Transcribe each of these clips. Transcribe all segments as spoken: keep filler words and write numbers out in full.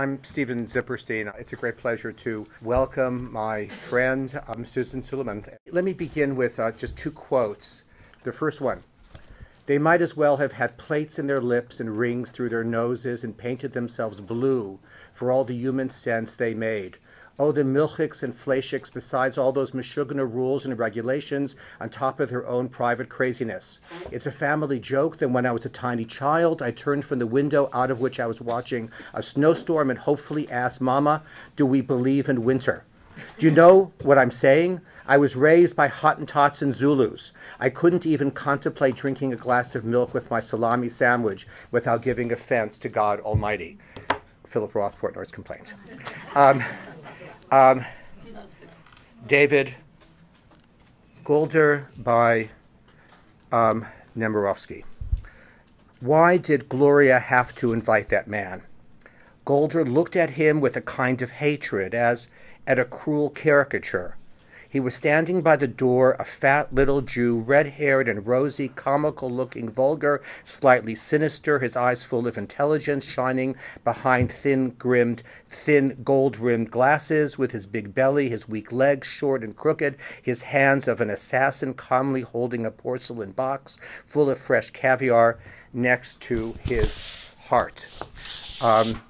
I'm Stephen Zipperstein. It's a great pleasure to welcome my friend, um, Rubin Suleiman. Let me begin with uh, just two quotes. The first one: they might as well have had plates in their lips and rings through their noses and painted themselves blue for all the human sense they made. Oh, the milchiks and fleischiks, besides all those Meshuggah rules and regulations on top of their own private craziness. It's a family joke that when I was a tiny child, I turned from the window out of which I was watching a snowstorm and hopefully asked, Mama, do we believe in winter? Do you know what I'm saying? I was raised by Hottentots and Zulus. I couldn't even contemplate drinking a glass of milk with my salami sandwich without giving offense to God Almighty. Philip Roth, Portnoy's complaint. Um, Um, David Golder by um, Némirovsky. Why did Gloria have to invite that man? Golder looked at him with a kind of hatred, as at a cruel caricature. He was standing by the door, a fat little Jew, red-haired and rosy, comical-looking, vulgar, slightly sinister, his eyes full of intelligence, shining behind thin-grimmed, thin gold-rimmed glasses, with his big belly, his weak legs, short and crooked, his hands of an assassin calmly holding a porcelain box full of fresh caviar next to his heart. Um,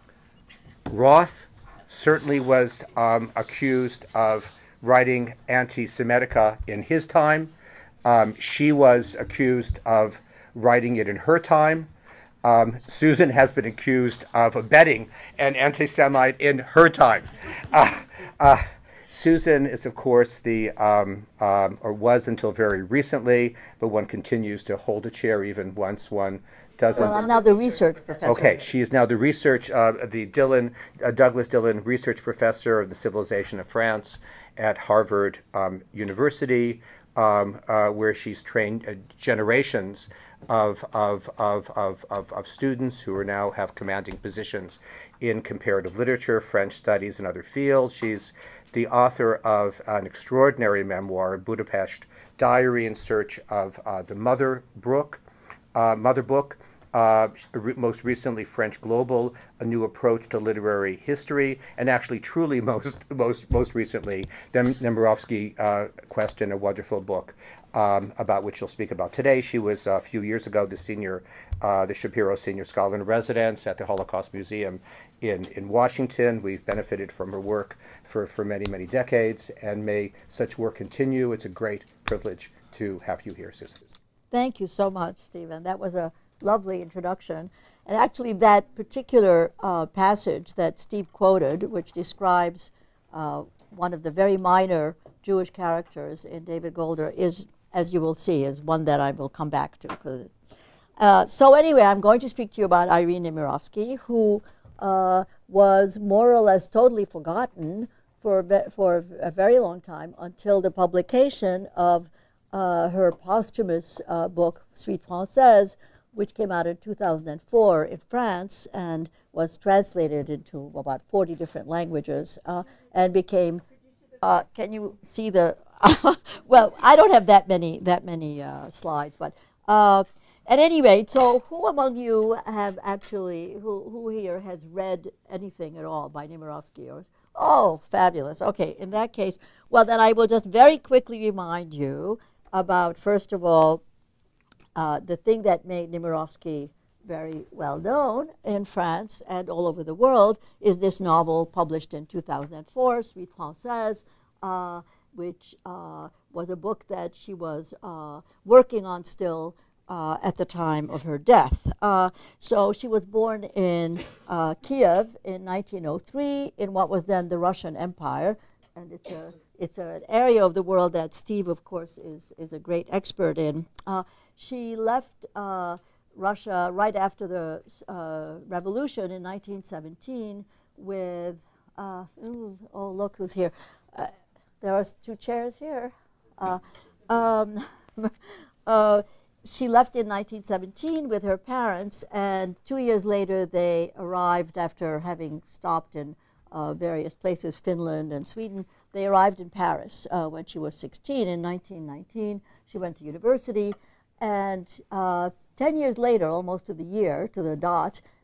Roth certainly was um, accused of writing anti-Semitica in his time. Um, she was accused of writing it in her time. Um, Susan has been accused of abetting an anti-Semite in her time. Uh, uh, Susan is, of course, the, um, um, or was until very recently, but one continues to hold a chair even once one doesn't. Well, I'm now the research professor. Okay, she is now the research, uh, the Dillon, uh, Douglas Dillon Research Professor of the Civilization of France at Harvard um, University, um, uh, where she's trained uh, generations of, of, of, of, of, of students who are now have commanding positions in comparative literature, French studies, and other fields. She's the author of an extraordinary memoir, Budapest Diary, in search of uh, the Motherbook, uh, Motherbook. Uh, most recently, French Global, A New Approach to Literary History, and actually truly most most most recently, the Némirovsky uh, Question, a wonderful book um, about which she'll speak about today. She was uh, a few years ago the senior, uh, the Shapiro Senior Scholar in Residence at the Holocaust Museum in, in Washington. We've benefited from her work for, for many, many decades, and may such work continue. It's a great privilege to have you here, Susan. Thank you so much, Stephen. That was a lovely introduction. And actually that particular uh, passage that Steve quoted, which describes uh, one of the very minor Jewish characters in David Golder, is, as you will see, is one that I will come back to. Uh, so anyway, I'm going to speak to you about Irene Nemirovsky, who uh, was more or less totally forgotten for, for a very long time until the publication of uh, her posthumous uh, book, Suite Française, which came out in two thousand four in France and was translated into about forty different languages uh, and became, uh, can you see the, well, I don't have that many, that many uh, slides, but uh, at any rate, so who among you have actually, who, who here has read anything at all by Némirovsky? Or, oh, fabulous. Okay, in that case, well, then I will just very quickly remind you about, first of all, Uh, the thing that made Némirovsky very well known in France and all over the world is this novel published in two thousand four, Suite Française, uh, which uh, was a book that she was uh, working on still uh, at the time of her death. Uh, so she was born in uh, Kiev in nineteen oh three in what was then the Russian Empire, and it's a It's an area of the world that Steve, of course, is, is a great expert in. Uh, she left uh, Russia right after the uh, revolution in nineteen seventeen with, uh, ooh, oh, look who's here. Uh, there are two chairs here. Uh, um, uh, she left in nineteen seventeen with her parents, and two years later they arrived after having stopped in uh, various places, Finland and Sweden. They arrived in Paris uh, when she was sixteen in nineteen nineteen. She went to university, and uh, ten years later, almost to the year, to the dot,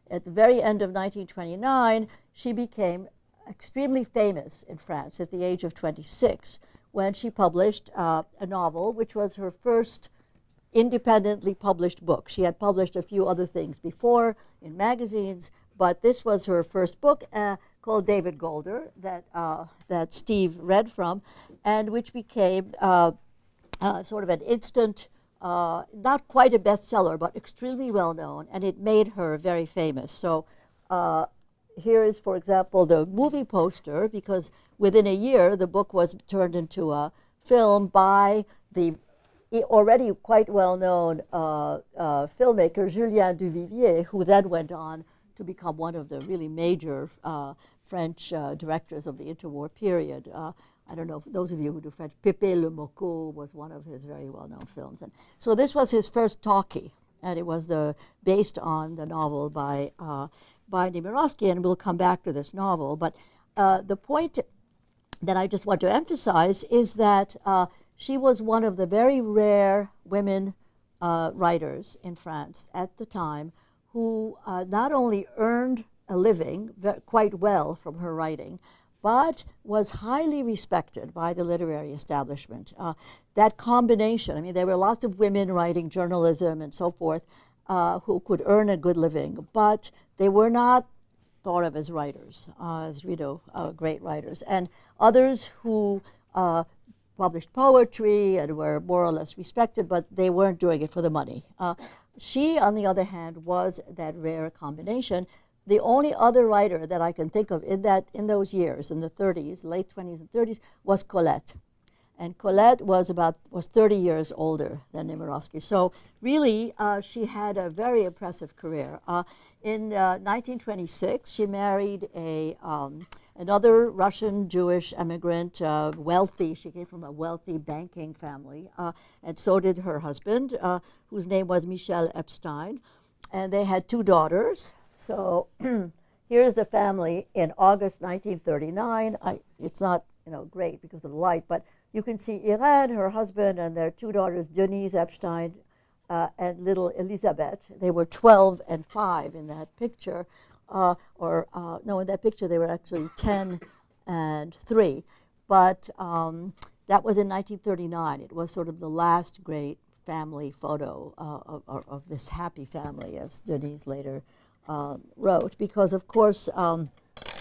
at the very end of nineteen twenty-nine, she became extremely famous in France at the age of twenty-six, when she published uh, a novel, which was her first independently published book. She had published a few other things before in magazines, but this was her first book, uh, called David Golder, that, uh, that Steve read from, and which became uh, uh, sort of an instant, uh, not quite a bestseller, but extremely well known, and it made her very famous. So uh, here is, for example, the movie poster, because within a year the book was turned into a film by the already quite well-known uh, uh, filmmaker Julien Duvivier, who then went on to become one of the really major uh, French uh, directors of the interwar period. Uh, I don't know, if those of you who do French, Pépé Le Mocco was one of his very well-known films. And so this was his first talkie, and it was the based on the novel by uh, by Némirovsky, and we'll come back to this novel. But uh, the point that I just want to emphasize is that uh, she was one of the very rare women uh, writers in France at the time who uh, not only earned a living quite well from her writing, but was highly respected by the literary establishment. Uh, that combination, I mean, there were lots of women writing journalism and so forth uh, who could earn a good living, but they were not thought of as writers, uh, as, you know, uh, great writers. And others who uh, published poetry and were more or less respected, but they weren't doing it for the money. Uh, she, on the other hand, was that rare combination. The only other writer that I can think of in that in those years, in the thirties, late twenties and thirties, was Colette. And Colette was about was thirty years older than Némirovsky. So really, uh, she had a very impressive career. Uh, in uh, nineteen twenty-six, she married a um, another Russian Jewish immigrant, uh, wealthy. She came from a wealthy banking family, uh, and so did her husband, uh, whose name was Michel Epstein. And they had two daughters. So here's the family in August nineteen thirty-nine. I, it's not, you know, great because of the light, but you can see Irene, her husband, and their two daughters, Denise Epstein uh, and little Elisabeth. They were twelve and five in that picture. Uh, or, uh, no, in that picture they were actually ten and three. But um, that was in nineteen thirty-nine. It was sort of the last great family photo uh, of, of, of this happy family, as Denise later uh, wrote, because, of course, um,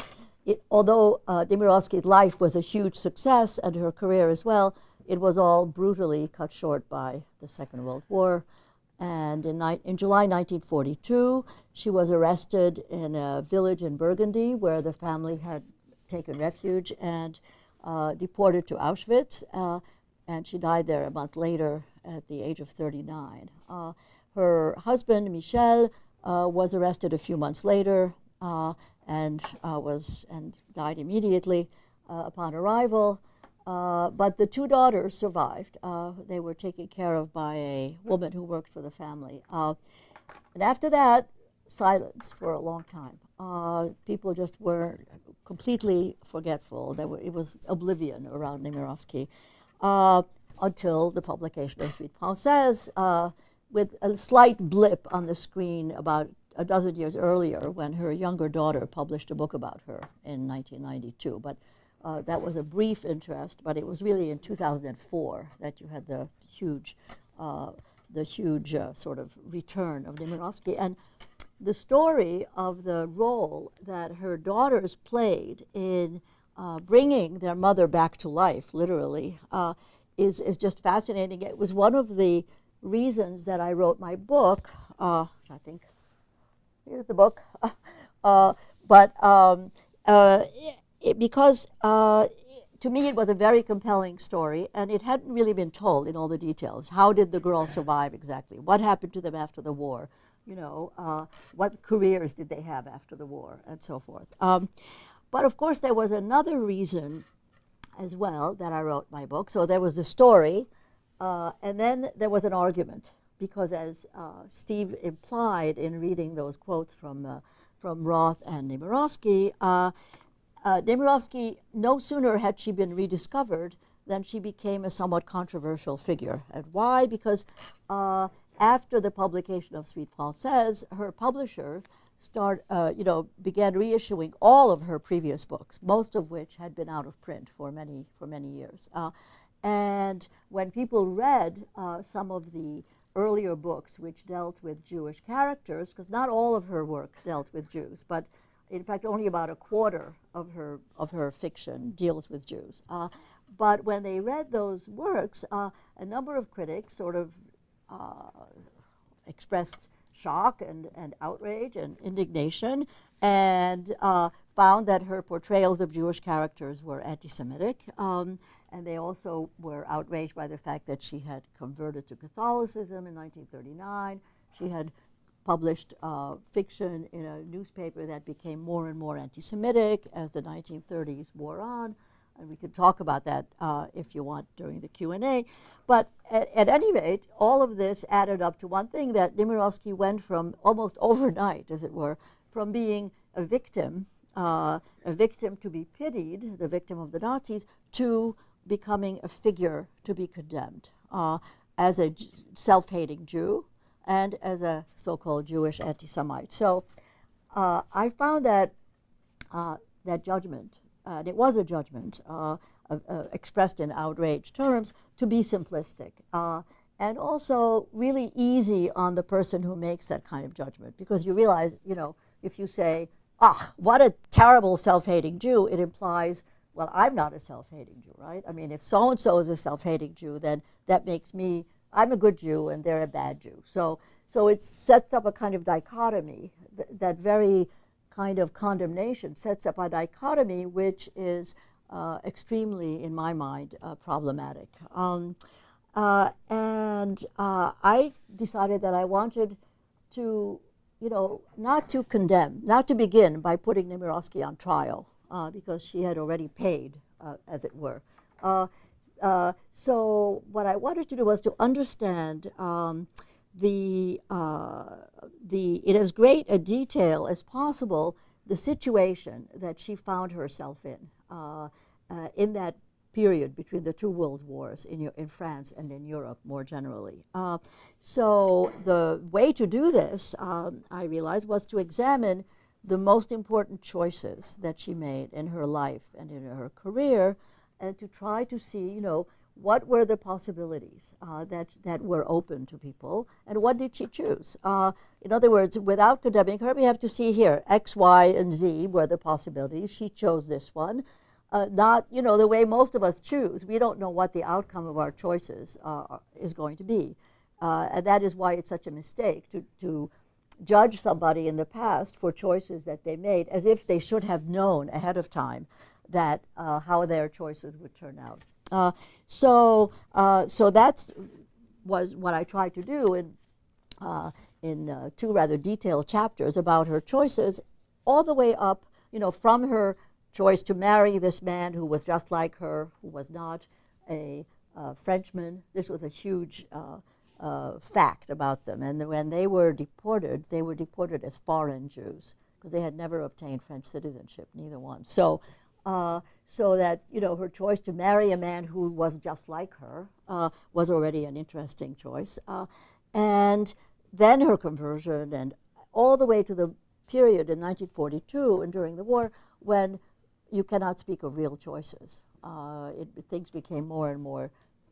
It, although uh, Némirovsky's life was a huge success, and her career as well, it was all brutally cut short by the Second World War. And in, in July nineteen forty-two, she was arrested in a village in Burgundy where the family had taken refuge, and uh, deported to Auschwitz. Uh, and she died there a month later at the age of thirty-nine. Uh, her husband, Michel, uh, was arrested a few months later. Uh, and uh, was and died immediately uh, upon arrival. Uh, but the two daughters survived. Uh, they were taken care of by a woman who worked for the family. Uh, and after that, silence for a long time. Uh, people just were completely forgetful. There were, it was oblivion around Némirovsky uh, until the publication of Suite Française, uh, with a slight blip on the screen about a dozen years earlier, when her younger daughter published a book about her in nineteen ninety-two. But uh, that was a brief interest, but it was really in two thousand four that you had the huge, uh, the huge uh, sort of return of Némirovsky. And the story of the role that her daughters played in uh, bringing their mother back to life, literally, uh, is, is just fascinating. It was one of the reasons that I wrote my book, uh, which I think, here's the book, uh, but um, uh, it, because uh, to me it was a very compelling story, and it hadn't really been told in all the details. How did the girls survive exactly? What happened to them after the war? You know, uh, what careers did they have after the war, and so forth. Um, but of course there was another reason as well that I wrote my book. So there was the story, uh, and then there was an argument. Because as uh, Steve implied in reading those quotes from, uh, from Roth and Némirovsky, uh, uh, Némirovsky, no sooner had she been rediscovered than she became a somewhat controversial figure. And why? Because uh, after the publication of Suite Française, her publishers start, uh, you know, began reissuing all of her previous books, most of which had been out of print for many, for many years. Uh, and when people read uh, some of the earlier books which dealt with Jewish characters, because not all of her work dealt with Jews, but in fact only about a quarter of her, of her fiction deals with Jews. Uh, but when they read those works, uh, a number of critics sort of uh, expressed shock and, and outrage and indignation, and uh, found that her portrayals of Jewish characters were anti-Semitic. Um, and they also were outraged by the fact that she had converted to Catholicism in nineteen thirty-nine. She had published uh, fiction in a newspaper that became more and more anti-Semitic as the nineteen thirties wore on. And we could talk about that uh, if you want during the Q and A. But at, at any rate, all of this added up to one thing, that Némirovsky went from almost overnight, as it were, from being a victim, uh, a victim to be pitied, the victim of the Nazis, to becoming a figure to be condemned uh, as a self-hating Jew and as a so-called Jewish anti-Semite. So uh, I found that, uh, that judgment, Uh, and it was a judgment uh, uh, uh, expressed in outraged terms, to be simplistic uh, and also really easy on the person who makes that kind of judgment, because you realize, you know, if you say, ah, what a terrible self-hating Jew, it implies, well, I'm not a self-hating Jew, right? I mean, if so-and-so is a self-hating Jew, then that makes me, I'm a good Jew and they're a bad Jew. So, so it sets up a kind of dichotomy, th that very kind of condemnation sets up a dichotomy which is uh, extremely, in my mind, uh, problematic. Um, uh, and uh, I decided that I wanted to, you know, not to condemn, not to begin by putting Némirovsky on trial, uh, because she had already paid, uh, as it were. Uh, uh, so what I wanted to do was to understand um, The, uh, the, in as great a detail as possible, the situation that she found herself in, uh, uh, in that period between the two world wars in, in France and in Europe more generally. Uh, so the way to do this, um, I realized, was to examine the most important choices that she made in her life and in her career, and to try to see, you know, what were the possibilities uh, that, that were open to people, and what did she choose? Uh, in other words, without condemning her, we have to see here, X, Y, and Z were the possibilities. She chose this one. Uh, not, you know, the way most of us choose. We don't know what the outcome of our choices uh, is going to be. Uh, and that is why it's such a mistake to, to judge somebody in the past for choices that they made, as if they should have known ahead of time that uh, how their choices would turn out. Uh, so, uh, so that was what I tried to do in, uh, in uh, two rather detailed chapters about her choices, all the way up, you know, from her choice to marry this man who was just like her, who was not a uh, Frenchman. This was a huge uh, uh, fact about them. And when they were deported, they were deported as foreign Jews, because they had never obtained French citizenship, neither one. So. Uh, so that, you know, her choice to marry a man who was just like her uh, was already an interesting choice. Uh, and then her conversion, and all the way to the period in nineteen forty-two and during the war when you cannot speak of real choices. Uh, it, things became more and more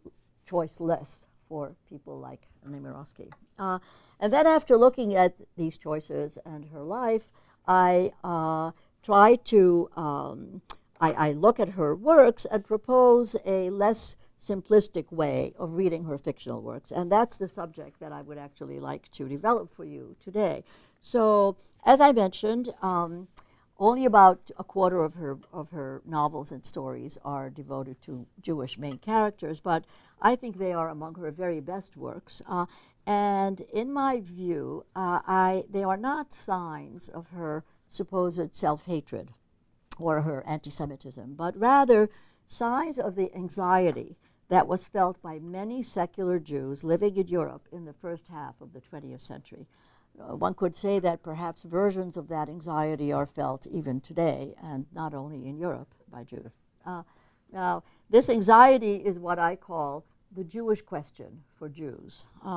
choiceless for people like Némirovsky. Uh, and then after looking at these choices and her life, I uh, tried to um, I, I look at her works and propose a less simplistic way of reading her fictional works. And that's the subject that I would actually like to develop for you today. So, as I mentioned, um, only about a quarter of her, of her novels and stories are devoted to Jewish main characters, but I think they are among her very best works. Uh, and in my view, uh, I, they are not signs of her supposed self-hatred or her anti-Semitism, but rather signs of the anxiety that was felt by many secular Jews living in Europe in the first half of the twentieth century. Uh, one could say that perhaps versions of that anxiety are felt even today, and not only in Europe by Jews. Uh, now, this anxiety is what I call the Jewish question for Jews. Uh,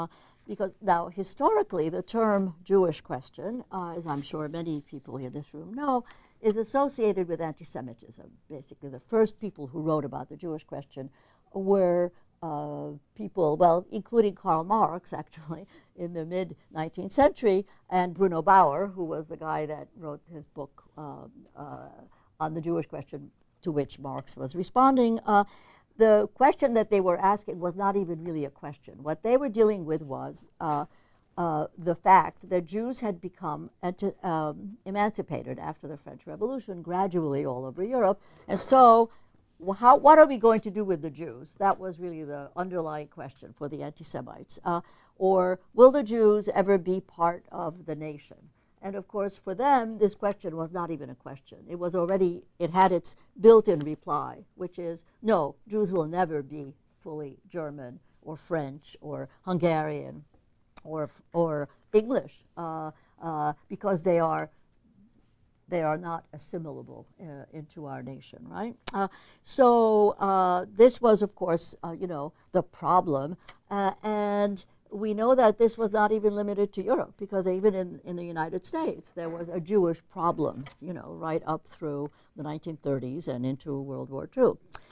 because now historically the term Jewish question, uh, as I'm sure many people in this room know, is associated with anti-Semitism. Basically, the first people who wrote about the Jewish question were uh, people, well, including Karl Marx, actually, in the mid-nineteenth century, and Bruno Bauer, who was the guy that wrote his book uh, uh, on the Jewish question, to which Marx was responding. Uh, the question that they were asking was not even really a question. What they were dealing with was uh, uh, the fact that Jews had become anti um, emancipated after the French Revolution gradually all over Europe. And so how, what are we going to do with the Jews? That was really the underlying question for the anti-Semites. Uh, or will the Jews ever be part of the nation? And of course, for them, this question was not even a question. It was already, it had its built-in reply, which is, no, Jews will never be fully German or French or Hungarian or, or English uh, uh, because they are, they are not assimilable uh, into our nation, right? Uh, so uh, this was, of course, uh, you know, the problem. Uh, and we know that this was not even limited to Europe, because even in, in the United States, there was a Jewish problem, you know, right up through the nineteen thirties and into World War Two.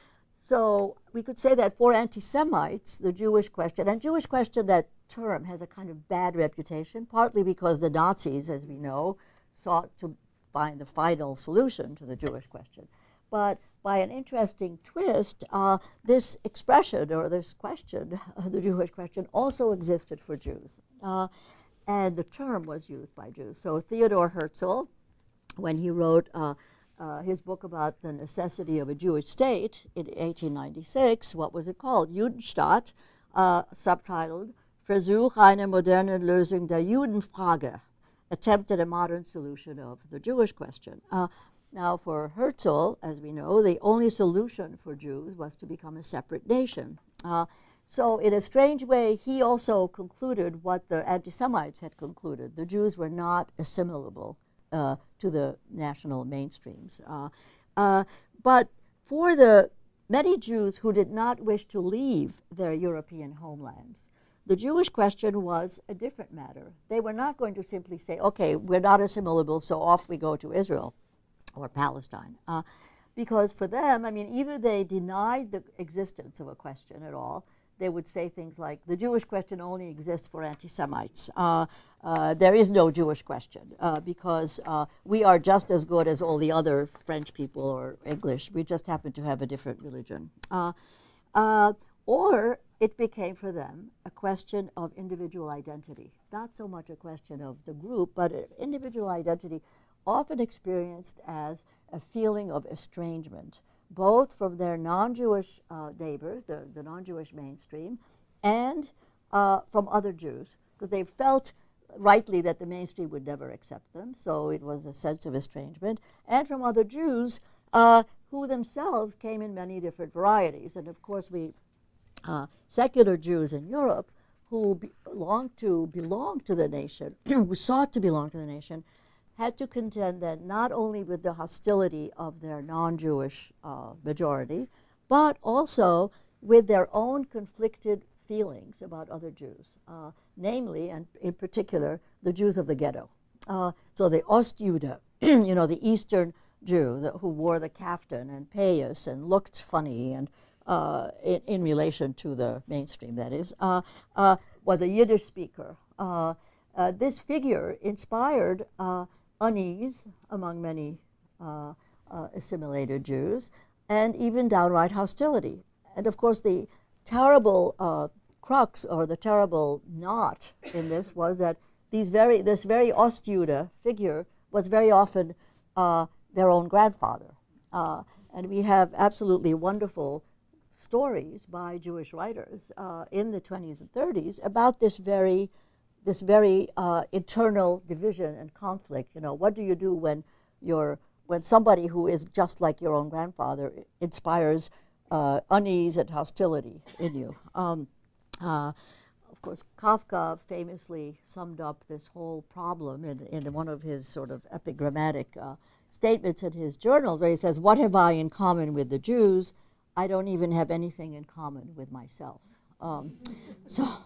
So we could say that for anti-Semites, the Jewish question, and Jewish question, that term has a kind of bad reputation, partly because the Nazis, as we know, sought to find the final solution to the Jewish question. But by an interesting twist, uh, this expression, or this question, uh, the Jewish question, also existed for Jews. Uh, and the term was used by Jews. So Theodor Herzl, when he wrote uh, uh, his book about the necessity of a Jewish state in eighteen ninety-six, what was it called? Judenstaat, uh, subtitled Versuch einer modernen Lösung der Judenfrage, attempt at a modern solution of the Jewish question. Uh, Now, for Herzl, as we know, the only solution for Jews was to become a separate nation. Uh, so in a strange way, he also concluded what the anti-Semites had concluded. The Jews were not assimilable uh, to the national mainstreams. Uh, uh, but for the many Jews who did not wish to leave their European homelands, the Jewish question was a different matter. They were not going to simply say, okay, we're not assimilable, so off we go to Israel or Palestine. Uh, because for them, I mean, either they denied the existence of a question at all. They would say things like, the Jewish question only exists for anti-Semites. Uh, uh, there is no Jewish question uh, because uh, we are just as good as all the other French people or English. We just happen to have a different religion. Uh, uh, or it became for them a question of individual identity. Not so much a question of the group, but individual identity, often experienced as a feeling of estrangement, both from their non-Jewish uh, neighbors, the, the non-Jewish mainstream, and uh, from other Jews, because they felt rightly that the mainstream would never accept them, so it was a sense of estrangement, and from other Jews uh, who themselves came in many different varieties. And of course, we uh, secular Jews in Europe who belonged to, belonged to the nation, who sought to belong to the nation, had to contend then not only with the hostility of their non-Jewish uh, majority, but also with their own conflicted feelings about other Jews, uh, namely, and in particular, the Jews of the ghetto. Uh, so the Ostjude, you know, the Eastern Jew the, who wore the kaftan and payas and looked funny, and uh, in, in relation to the mainstream, that is, uh, uh, was a Yiddish speaker. Uh, uh, this figure inspired uh, unease among many uh, uh, assimilated Jews, and even downright hostility. And of course, the terrible uh, crux, or the terrible knot in this, was that these very, this very Ostjude figure was very often uh, their own grandfather. Uh, and we have absolutely wonderful stories by Jewish writers uh, in the twenties and thirties about this very this very uh, internal division and conflict. You know, what do you do when you're, when somebody who is just like your own grandfather inspires uh, unease and hostility in you? Um, uh, of course, Kafka famously summed up this whole problem in, in one of his sort of epigrammatic uh, statements in his journal, where he says, "What have I in common with the Jews? I don't even have anything in common with myself." Um, so.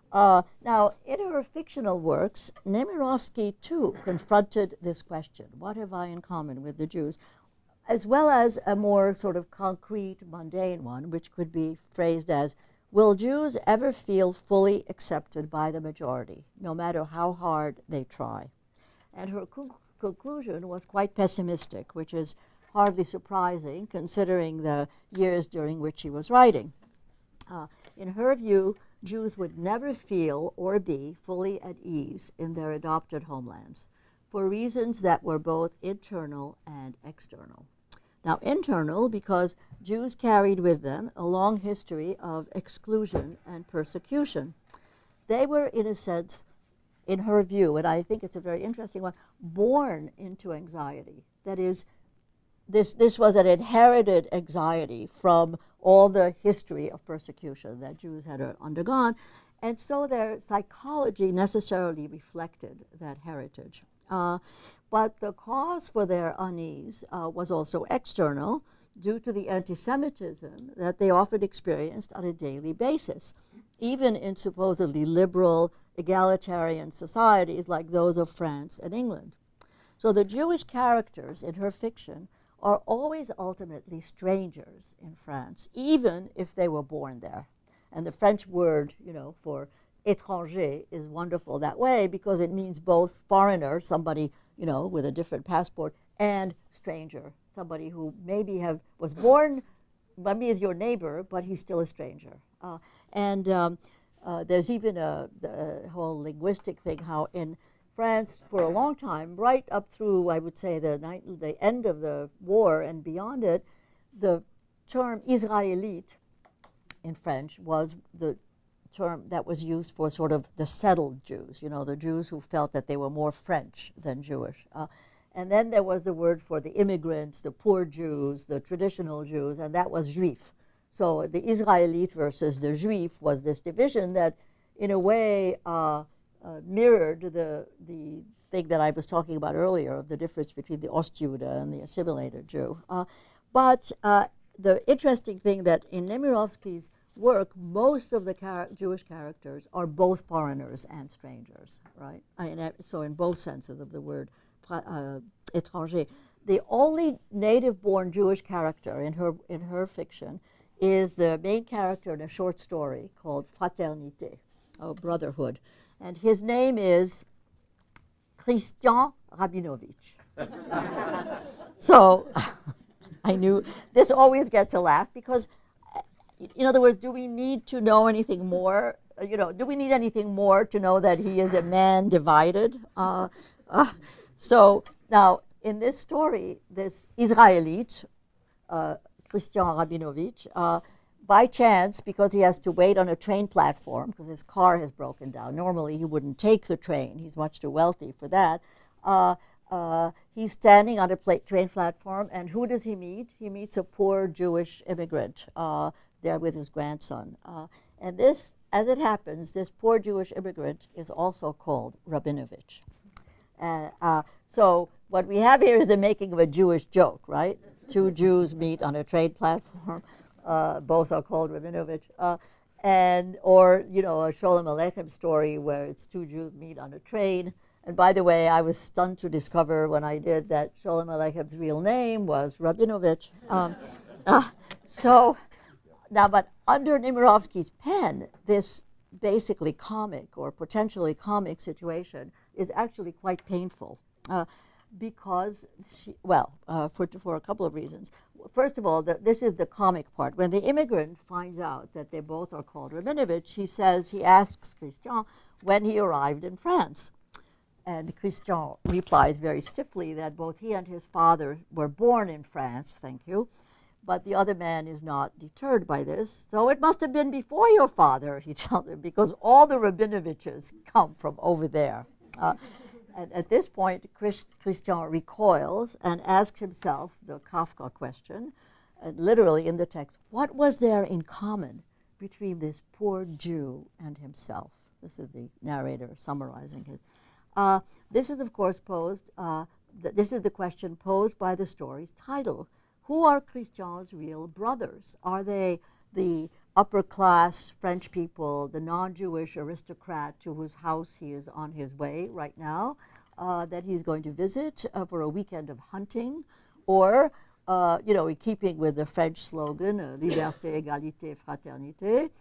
Uh, now, in her fictional works, Nemirovsky, too, confronted this question, what have I in common with the Jews? As well as a more sort of concrete, mundane one, which could be phrased as, will Jews ever feel fully accepted by the majority, no matter how hard they try? And her co conclusion was quite pessimistic, which is hardly surprising considering the years during which she was writing. Uh, in her view, Jews would never feel or be fully at ease in their adopted homelands for reasons that were both internal and external. Now, internal because Jews carried with them a long history of exclusion and persecution. They were, in a sense, in her view, and I think it's a very interesting one, born into anxiety. That is, this, this was an inherited anxiety from all the history of persecution that Jews had uh, undergone, and so their psychology necessarily reflected that heritage. Uh, but the cause for their unease uh, was also external, due to the anti-Semitism that they often experienced on a daily basis, even in supposedly liberal, egalitarian societies like those of France and England. So the Jewish characters in her fiction are always ultimately strangers in France, even if they were born there. And the French word, you know, for étranger is wonderful that way because it means both foreigner, somebody, you know, with a different passport, and stranger, somebody who maybe have was born, maybe is your neighbor, but he's still a stranger. Uh, and um, uh, there's even a, the whole linguistic thing, how in France, for a long time, right up through, I would say, the, the end of the war and beyond it, the term Israélite in French was the term that was used for sort of the settled Jews, you know, the Jews who felt that they were more French than Jewish. Uh, and then there was the word for the immigrants, the poor Jews, the traditional Jews, and that was Juif. So the Israélite versus the Juif was this division that, in a way, uh, Uh, mirrored the, the thing that I was talking about earlier of the difference between the Ostjude and the assimilated Jew. Uh, but uh, the interesting thing that in Nemirovsky's work, most of the char Jewish characters are both foreigners and strangers, right? I mean, so in both senses of the word uh, étranger. The only native-born Jewish character in her, in her fiction is the main character in a short story called Fraternité, or Brotherhood. And his name is Christian Rabinovich. So I knew this always gets a laugh because, in other words, do we need to know anything more? Uh, you know, do we need anything more to know that he is a man divided? Uh, uh, so now, in this story, this Israelite, uh, Christian Rabinovich, uh, by chance, because he has to wait on a train platform because his car has broken down. Normally, he wouldn't take the train. He's much too wealthy for that. Uh, uh, he's standing on a pla train platform, and who does he meet? He meets a poor Jewish immigrant uh, there with his grandson. Uh, and this, as it happens, this poor Jewish immigrant is also called Rabinovich. Uh, uh, so what we have here is the making of a Jewish joke, right? Two Jews meet on a train platform. Uh, both are called Rabinovich, uh, and or you know a Sholem Aleichem story where it's two Jews meet on a train. And by the way, I was stunned to discover when I did that Sholem Aleichem's real name was Rabinovich. Um, uh, so now, but under Nemirovsky's pen, this basically comic or potentially comic situation is actually quite painful. Uh, Because she, well, uh, for, for a couple of reasons. First of all, the, this is the comic part. When the immigrant finds out that they both are called Rabinovich, he says, he asks Christian when he arrived in France. And Christian replies very stiffly that both he and his father were born in France, thank you, but the other man is not deterred by this. So it must have been before your father, he tells him, because all the Rabinoviches come from over there. Uh, And at this point, Chris, Christian recoils and asks himself the Kafka question, and literally in the text, what was there in common between this poor Jew and himself? This is the narrator summarizing it. Uh, this is, of course, posed, uh, th this is the question posed by the story's title. Who are Christian's real brothers? Are they the upper-class French people, the non-Jewish aristocrat to whose house he is on his way right now, uh, that he's going to visit uh, for a weekend of hunting, or, uh, you know, in keeping with the French slogan, uh, liberté, égalité, fraternité,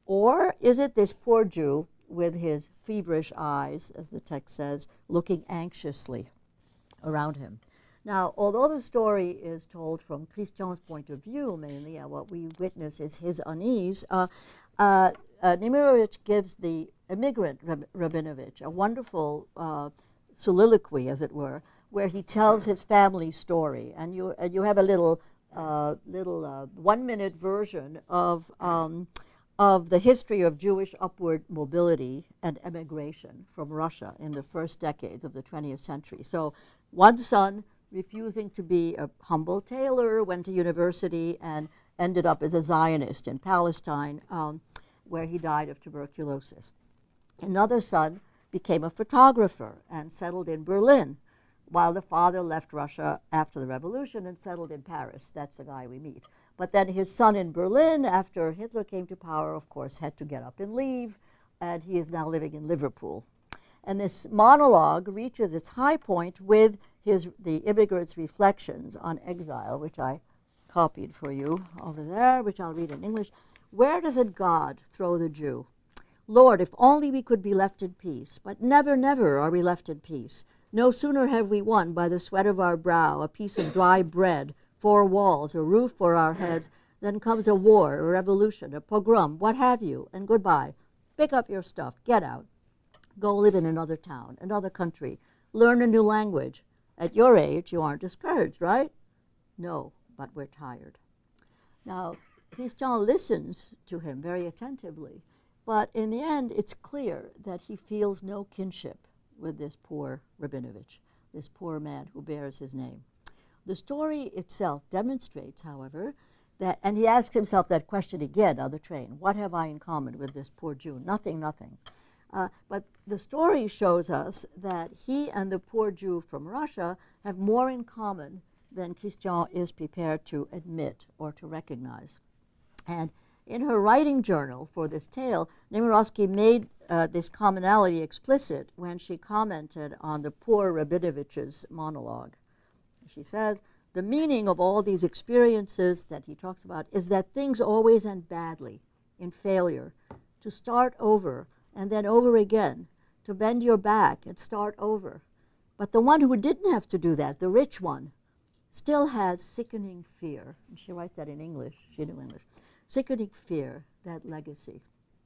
or is it this poor Jew with his feverish eyes, as the text says, looking anxiously around him? Now, although the story is told from Christian's point of view mainly, and what we witness is his unease, uh, uh, uh, Nemirovsky gives the immigrant Rab Rabinovich a wonderful uh, soliloquy, as it were, where he tells his family story. And you, uh, you have a little, uh, little uh, one-minute version of, um, of the history of Jewish upward mobility and emigration from Russia in the first decades of the twentieth century. So one son, refusing to be a humble tailor, went to university and ended up as a Zionist in Palestine, um, where he died of tuberculosis. Another son became a photographer and settled in Berlin, while the father left Russia after the revolution and settled in Paris. That's the guy we meet. But then his son in Berlin, after Hitler came to power, of course, had to get up and leave, and he is now living in Liverpool. And this monologue reaches its high point with his, the immigrant's reflections on exile, which I copied for you over there, which I'll read in English. Where does it God throw the Jew? Lord, if only we could be left in peace, but never, never are we left in peace. No sooner have we won by the sweat of our brow a piece of dry bread, four walls, a roof for our heads, then comes a war, a revolution, a pogrom, what have you, and goodbye. Pick up your stuff, get out. Go live in another town, another country, learn a new language. At your age, you aren't discouraged, right? No, but we're tired. Now, Christian listens to him very attentively, but in the end, it's clear that he feels no kinship with this poor Rabinovich, this poor man who bears his name. The story itself demonstrates, however, that, and he asks himself that question again on the train, what have I in common with this poor Jew? Nothing, nothing. Uh, but the story shows us that he and the poor Jew from Russia have more in common than Christian is prepared to admit or to recognize. And in her writing journal for this tale, Némirovsky made uh, this commonality explicit when she commented on the poor Rabinovich's monologue. She says, the meaning of all these experiences that he talks about is that things always end badly, in failure, to start over and then over again, to bend your back and start over. But the one who didn't have to do that, the rich one, still has sickening fear. And she writes that in English, she knew English. Sickening fear, that legacy.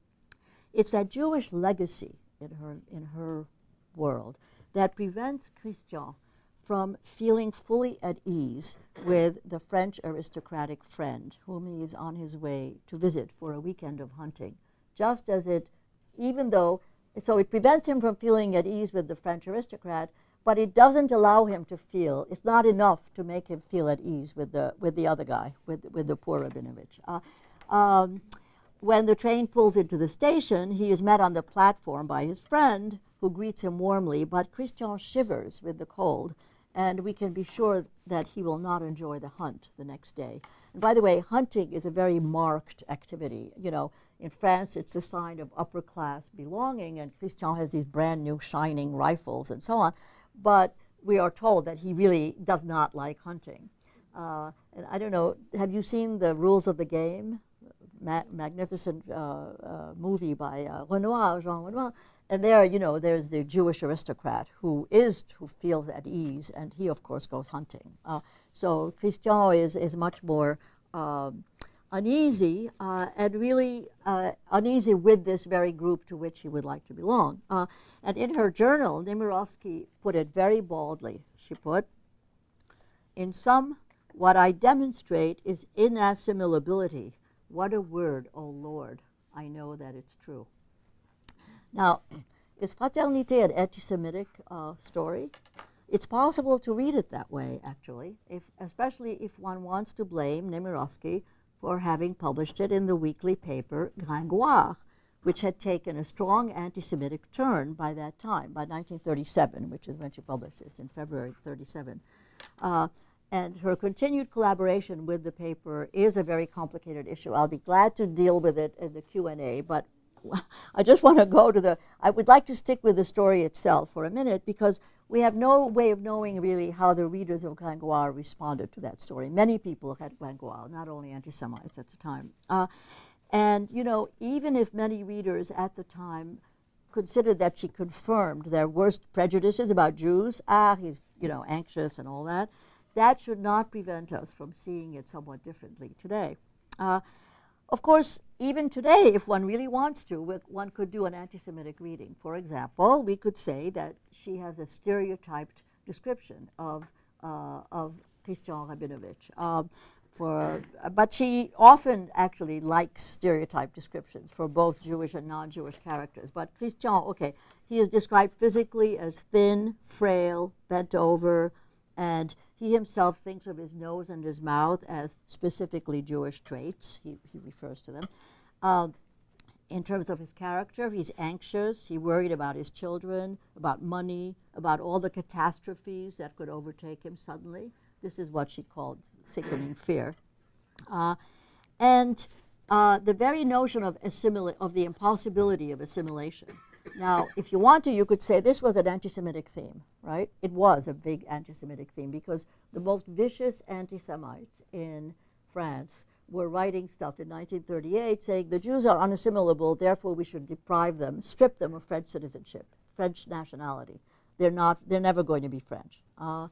It's that Jewish legacy in her, in her world that prevents Christian from feeling fully at ease with the French aristocratic friend whom he is on his way to visit for a weekend of hunting. Just as it, even though, so it prevents him from feeling at ease with the French aristocrat, but it doesn't allow him to feel, it's not enough to make him feel at ease with the, with the other guy, with, with the poor Rabinovich. Uh, um, when the train pulls into the station, he is met on the platform by his friend, who greets him warmly, but Christian shivers with the cold, and we can be sure that he will not enjoy the hunt the next day. And by the way, hunting is a very marked activity. You know, in France, it's a sign of upper class belonging, and Christian has these brand new shining rifles and so on, but we are told that he really does not like hunting. Uh, and I don't know, have you seen The Rules of the Game? Ma magnificent uh, uh, movie by uh, Renoir, Jean Renoir. And there, you know, there's the Jewish aristocrat who is, who feels at ease, and he, of course, goes hunting. Uh, so Christian is, is much more uh, uneasy, uh, and really uh, uneasy with this very group to which he would like to belong. Uh, and in her journal, Némirovsky put it very baldly. She put, in sum, what I demonstrate is inassimilability. What a word, oh Lord, I know that it's true. Now, is Fraternité an anti-Semitic uh, story? It's possible to read it that way, actually, if, especially if one wants to blame Némirovsky for having published it in the weekly paper Gringoire, which had taken a strong anti-Semitic turn by that time, by nineteen thirty-seven, which is when she published this, in February of thirty-seven. Uh, and her continued collaboration with the paper is a very complicated issue. I'll be glad to deal with it in the Q and A, but I just want to go to the, I would like to stick with the story itself for a minute, because we have no way of knowing really how the readers of Gringoire responded to that story. Many people had Gringoire, not only anti-Semites at the time. Uh, and, you know, even if many readers at the time considered that she confirmed their worst prejudices about Jews, ah, he's, you know, anxious and all that, that should not prevent us from seeing it somewhat differently today. Uh, Of course, even today, if one really wants to, one could do an anti-Semitic reading. For example, we could say that she has a stereotyped description of, uh, of Christian Rabinovich. Um, for, uh, but she often actually likes stereotyped descriptions for both Jewish and non-Jewish characters. But Christian, okay, he is described physically as thin, frail, bent over, and he himself thinks of his nose and his mouth as specifically Jewish traits. He, he refers to them. Uh, in terms of his character, he's anxious. He's worried about his children, about money, about all the catastrophes that could overtake him suddenly. This is what she called sickening fear. Uh, and uh, the very notion of, assimila- of the impossibility of assimilation. Now, if you want to, you could say this was an anti-Semitic theme, right? It was a big anti-Semitic theme, because the most vicious anti-Semites in France were writing stuff in nineteen thirty-eight saying the Jews are unassimilable, therefore we should deprive them, strip them of French citizenship, French nationality. They're not, they're never going to be French. Uh,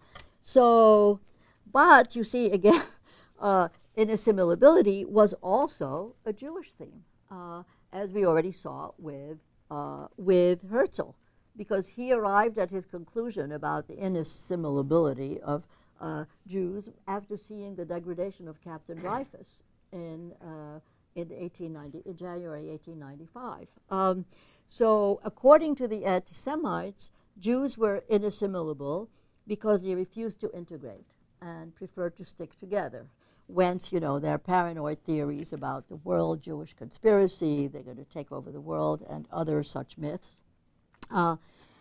so, but you see, again, uh, inassimilability was also a Jewish theme, uh, as we already saw with Uh, with Herzl, because he arrived at his conclusion about the inassimilability of uh, Jews after seeing the degradation of Captain Dreyfus in uh, in eighteen ninety, in January eighteen ninety-five. Um, so, according to the anti-Semites, Jews were inassimilable because they refused to integrate and preferred to stick together. Whence, you know, their paranoid theories about the world Jewish conspiracy, they're going to take over the world, and other such myths. Uh,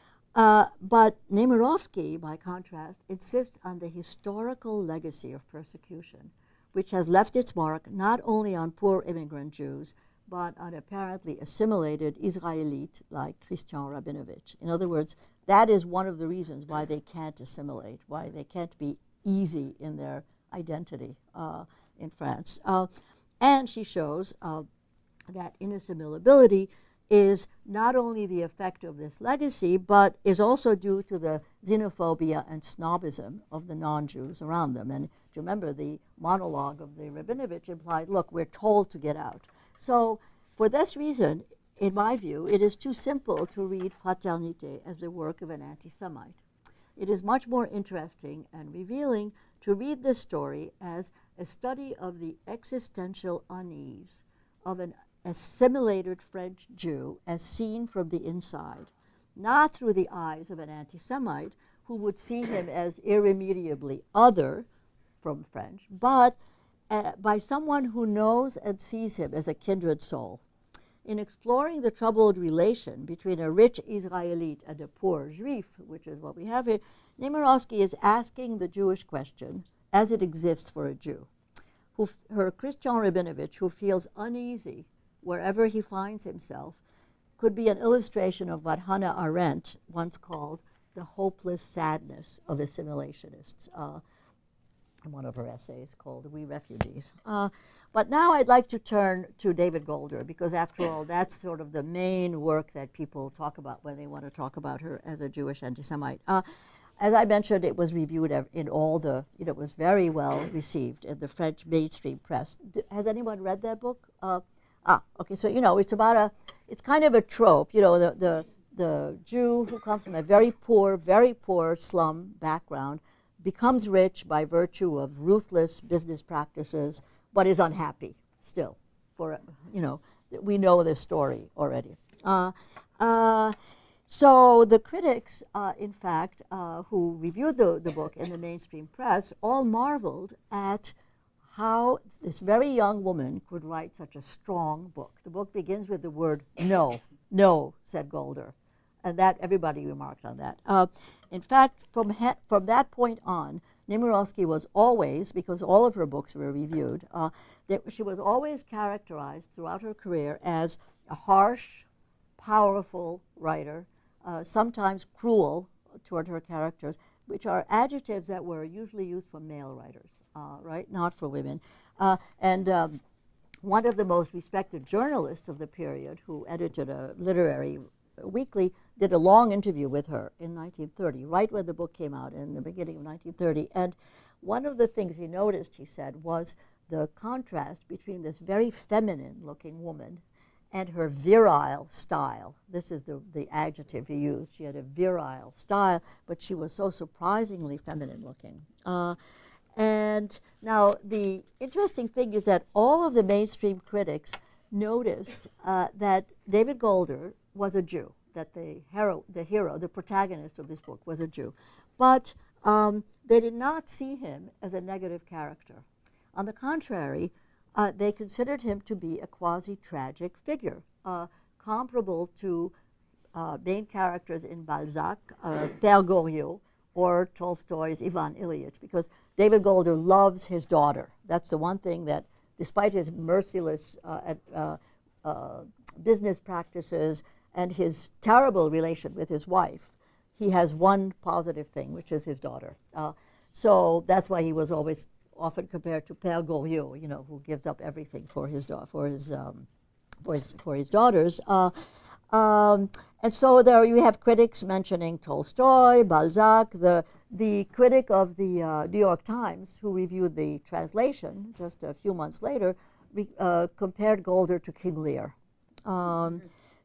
uh, but Némirovsky, by contrast, insists on the historical legacy of persecution, which has left its mark not only on poor immigrant Jews, but on apparently assimilated Israelites like Christian Rabinovich. In other words, that is one of the reasons why they can't assimilate, why they can't be easy in their identity uh, in France. Uh, and she shows uh, that inassimilability is not only the effect of this legacy, but is also due to the xenophobia and snobism of the non-Jews around them. And if you remember, the monologue of the Rabinovich implied, look, we're told to get out. So for this reason, in my view, it is too simple to read Fraternité as the work of an anti-Semite. It is much more interesting and revealing to read this story as a study of the existential unease of an assimilated French Jew as seen from the inside, not through the eyes of an anti-Semite who would see him as irremediably other from French, but uh, by someone who knows and sees him as a kindred soul. In exploring the troubled relation between a rich Israelite and a poor Juif, which is what we have here, Némirovsky is asking the Jewish question as it exists for a Jew. Who f her Christian Rabinovich, who feels uneasy wherever he finds himself, could be an illustration of what Hannah Arendt once called the hopeless sadness of assimilationists, uh, in one of her essays called We Refugees. Uh, But now I'd like to turn to David Golder, because after all, that's sort of the main work that people talk about when they want to talk about her as a Jewish anti-Semite. Uh, as I mentioned, it was reviewed in all the, you know, it was very well received in the French mainstream press. D has anyone read that book? Uh, ah, okay, so, you know, it's about a, it's kind of a trope, you know, the, the, the Jew who comes from a very poor, very poor slum background becomes rich by virtue of ruthless business practices, but is unhappy still. For, you know, we know this story already. Uh, uh, so the critics, uh, in fact, uh, who reviewed the, the book in the mainstream press, all marveled at how this very young woman could write such a strong book. The book begins with the word no. No, said Golder. And that, everybody remarked on that. Uh, in fact, from, from that point on, Némirovsky was always, because all of her books were reviewed, uh, that she was always characterized throughout her career as a harsh, powerful writer, uh, sometimes cruel toward her characters, which are adjectives that were usually used for male writers, uh, right, not for women. Uh, and um, one of the most respected journalists of the period, who edited a literary weekly, did a long interview with her in nineteen thirty, right when the book came out in the beginning of nineteen thirty. And one of the things he noticed, he said, was the contrast between this very feminine-looking woman and her virile style. This is the, the adjective he used. She had a virile style, but she was so surprisingly feminine-looking. Uh, and now the interesting thing is that all of the mainstream critics noticed uh, that David Golder was a Jew, that the hero, the hero, the protagonist of this book was a Jew. But um, they did not see him as a negative character. On the contrary, uh, they considered him to be a quasi-tragic figure, uh, comparable to uh, main characters in Balzac, uh, Père Goriot, or Tolstoy's Ivan Ilyich, because David Golder loves his daughter. That's the one thing that, despite his merciless uh, at, uh, uh, business practices and his terrible relation with his wife, he has one positive thing, which is his daughter. Uh, so that's why he was always often compared to Père Goriot, you know, who gives up everything for his da- for his um, for his for his daughters. Uh, um, and so there you have critics mentioning Tolstoy, Balzac. The the critic of the uh, New York Times, who reviewed the translation just a few months later, re- uh, compared Golder to King Lear. Um,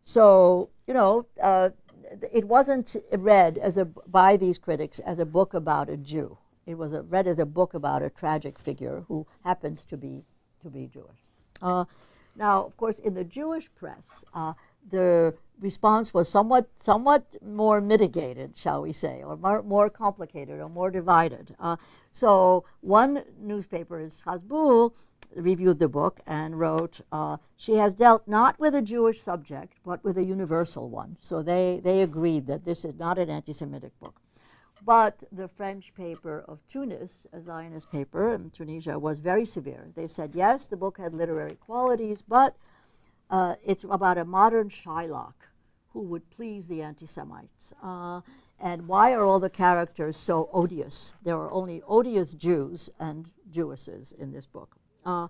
so you know, uh, it wasn't read as a by these critics as a book about a Jew. It was a, read as a book about a tragic figure who happens to be to be Jewish. Uh, now, of course, in the Jewish press, uh, the response was somewhat somewhat more mitigated, shall we say, or more, more complicated, or more divided. Uh, so one newspaper, Strasbourg, reviewed the book and wrote, uh, she has dealt not with a Jewish subject, but with a universal one. So they, they agreed that this is not an anti-Semitic book. But the French paper of Tunis, a Zionist paper in Tunisia, was very severe. They said, yes, the book had literary qualities, but uh, it's about a modern Shylock who would please the anti-Semites. Uh, and why are all the characters so odious? There are only odious Jews and Jewesses in this book. Uh,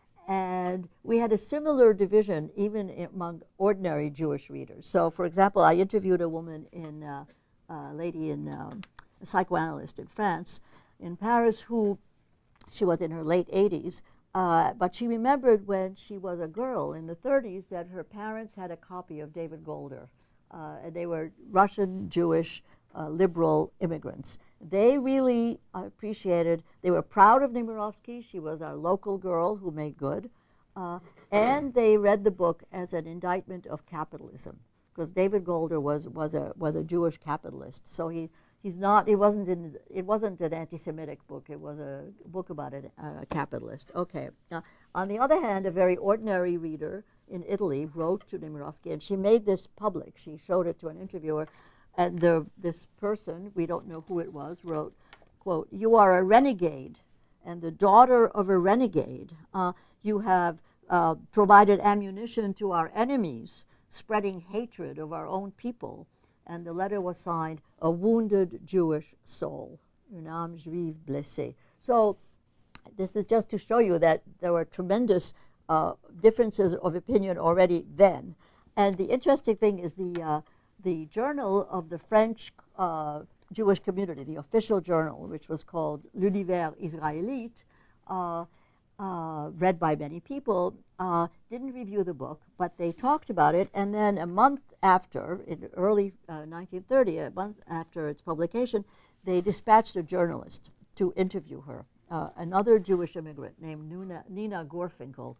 and we had a similar division even among ordinary Jewish readers. So, for example, I interviewed a woman in, uh, a lady in, um, a psychoanalyst in France, in Paris, who, she was in her late eighties, uh, but she remembered when she was a girl in the thirties that her parents had a copy of David Golder. Uh, and they were Russian, Jewish, uh, liberal immigrants. They really uh, appreciated, they were proud of Némirovsky. She was our local girl who made good. Uh, and they read the book as an indictment of capitalism, because David Golder was, was, a, was a Jewish capitalist. So he, he's not, it wasn't, in, it wasn't an anti-Semitic book. It was a book about a, a capitalist. Okay. Uh, on the other hand, a very ordinary reader in Italy wrote to Némirovsky, and she made this public. She showed it to an interviewer. And the, this person, we don't know who it was, wrote, quote, "You are a renegade and the daughter of a renegade. Uh, you have uh, provided ammunition to our enemies, spreading hatred of our own people." And the letter was signed, "A wounded Jewish soul, une âme juive blessée." So this is just to show you that there were tremendous uh, differences of opinion already then. And the interesting thing is the uh, the journal of the French uh, Jewish community, the official journal, which was called L'Univers Israélite, uh, uh, read by many people, uh, didn't review the book, but they talked about it. And then a month after, in early uh, nineteen thirty, a month after its publication, they dispatched a journalist to interview her, uh, another Jewish immigrant named Nuna, Nina Gorfinkel.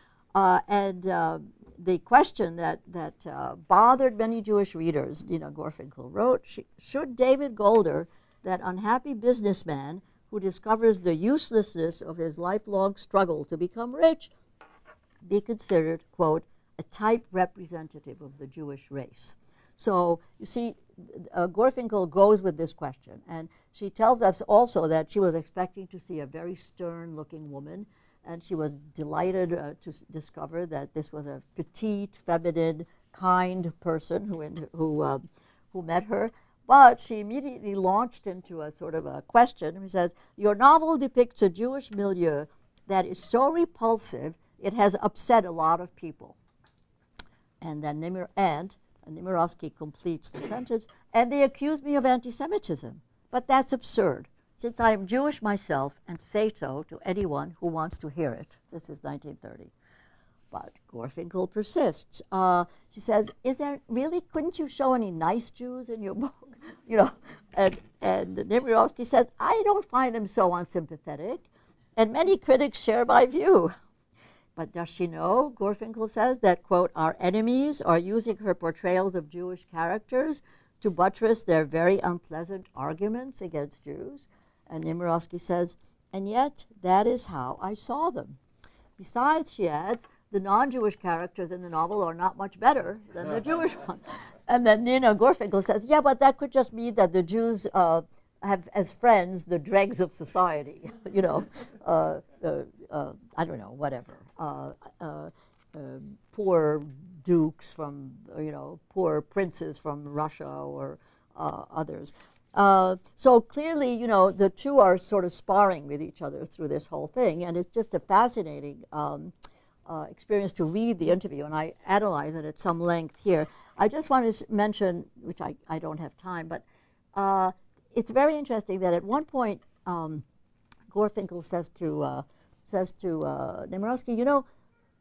Uh, and uh, the question that, that uh, bothered many Jewish readers, Nina Gorfinkel wrote, she, should David Golder, that unhappy businessman who discovers the uselessness of his lifelong struggle to become rich, be considered, quote, a type representative of the Jewish race? So you see, uh, Gorfinkel goes with this question, and she tells us also that she was expecting to see a very stern-looking woman, and she was delighted uh, to s discover that this was a petite, feminine, kind person who in, who uh, who met her. But she immediately launched into a sort of a question. He says, "Your novel depicts a Jewish milieu that is so repulsive it has upset a lot of people." And then Nemir and Némirovsky completes the sentence, "And they accuse me of anti-Semitism. But that's absurd, since I am Jewish myself and say so to anyone who wants to hear it." This is nineteen thirty. But Gorfinkel persists. Uh, she says, "Is there really, couldn't you show any nice Jews in your book?" You know, and, and Némirovsky says, "I don't find them so unsympathetic, and many critics share my view." But does she know, Gorfinkel says, that, quote, "our enemies are using her portrayals of Jewish characters to buttress their very unpleasant arguments against Jews?" And Némirovsky says, "And yet that is how I saw them. Besides," she adds, "the non-Jewish characters in the novel are not much better than the Jewish ones." And then, you know, Gorfinkel says, "Yeah, but that could just mean that the Jews uh, have as friends the dregs of society," you know, uh, uh, uh, I don't know, whatever. Uh, uh, uh, poor dukes from, you know, poor princes from Russia or uh, others. Uh, so clearly, you know, the two are sort of sparring with each other through this whole thing, and it's just a fascinating um, uh, experience to read the interview, and I analyze it at some length here. I just want to mention, which I, I don't have time, but uh, it's very interesting that at one point um, Gorfinkel says to uh, says to uh, Némirovsky, "You know,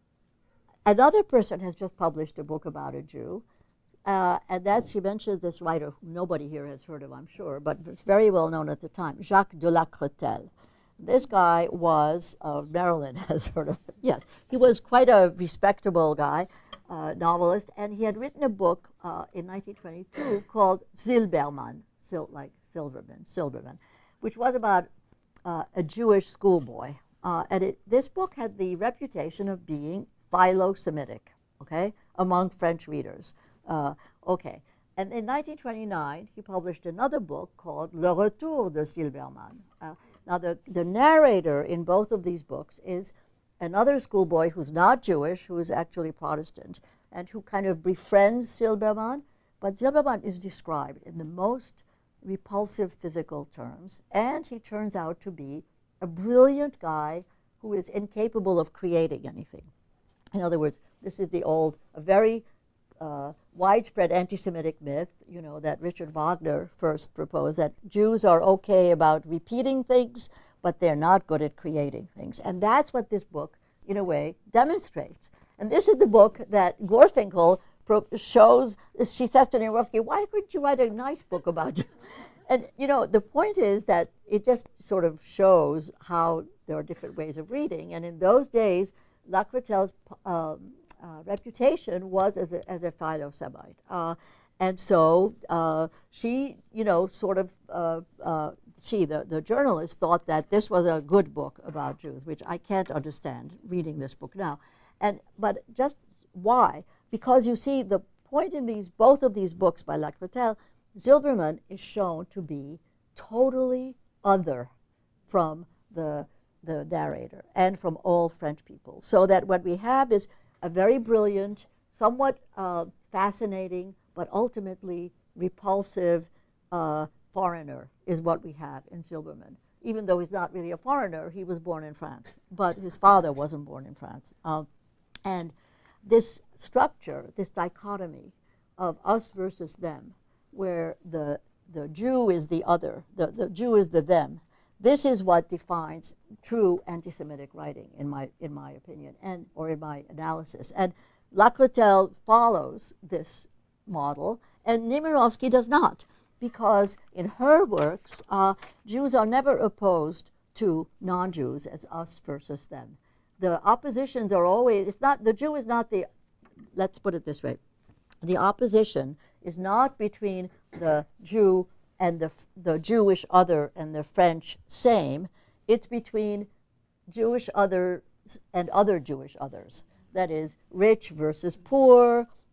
another person has just published a book about a Jew," uh, and that she mentions this writer who nobody here has heard of, I'm sure, but it's very well known at the time, Jacques de Lacretelle. This guy was, uh, Marilyn has heard of him, yes, he was quite a respectable guy, uh, novelist, and he had written a book uh, in nineteen twenty-two called Silbermann, Sil like Silverman, Silberman, which was about uh, a Jewish schoolboy. Uh, and it, this book had the reputation of being philo-Semitic, okay, among French readers. Uh, okay, and in nineteen twenty-nine, he published another book called Le Retour de Silbermann. Uh, now, the, the narrator in both of these books is another schoolboy who's not Jewish, who is actually Protestant, and who kind of befriends Silbermann. But Silbermann is described in the most repulsive physical terms, and he turns out to be a brilliant guy who is incapable of creating anything. In other words, this is the old, a very uh, widespread anti-Semitic myth, you know, that Richard Wagner first proposed, that Jews are okay about repeating things, but they're not good at creating things. And that's what this book, in a way, demonstrates. And this is the book that Gorfinkel shows. She says to Némirovsky, "Why couldn't you write a nice book about Jews?" And, you know, the point is that it just sort of shows how there are different ways of reading. And in those days, Lacretelle's um, uh, reputation was as a, as a philo-Semite. Uh, and so uh, she, you know, sort of, uh, uh, she, the, the journalist, thought that this was a good book about Jews, which I can't understand reading this book now. And, but just why? Because you see, the point in these, both of these books by Lacretelle, Silbermann is shown to be totally other from the, the narrator and from all French people. So that what we have is a very brilliant, somewhat uh, fascinating, but ultimately repulsive uh, foreigner is what we have in Silbermann. Even though he's not really a foreigner, he was born in France, but his father wasn't born in France. Uh, and this structure, this dichotomy of us versus them, where the, the Jew is the other, the, the Jew is the them. This is what defines true anti-Semitic writing, in my, in my opinion, and, or in my analysis. And Lacretelle follows this model, and Némirovsky does not, because in her works, uh, Jews are never opposed to non-Jews as us versus them. The oppositions are always, it's not, the Jew is not the, let's put it this way, the opposition is not between the Jew and the, the Jewish other and the French same. It's between Jewish others and other Jewish others. That is, rich versus poor,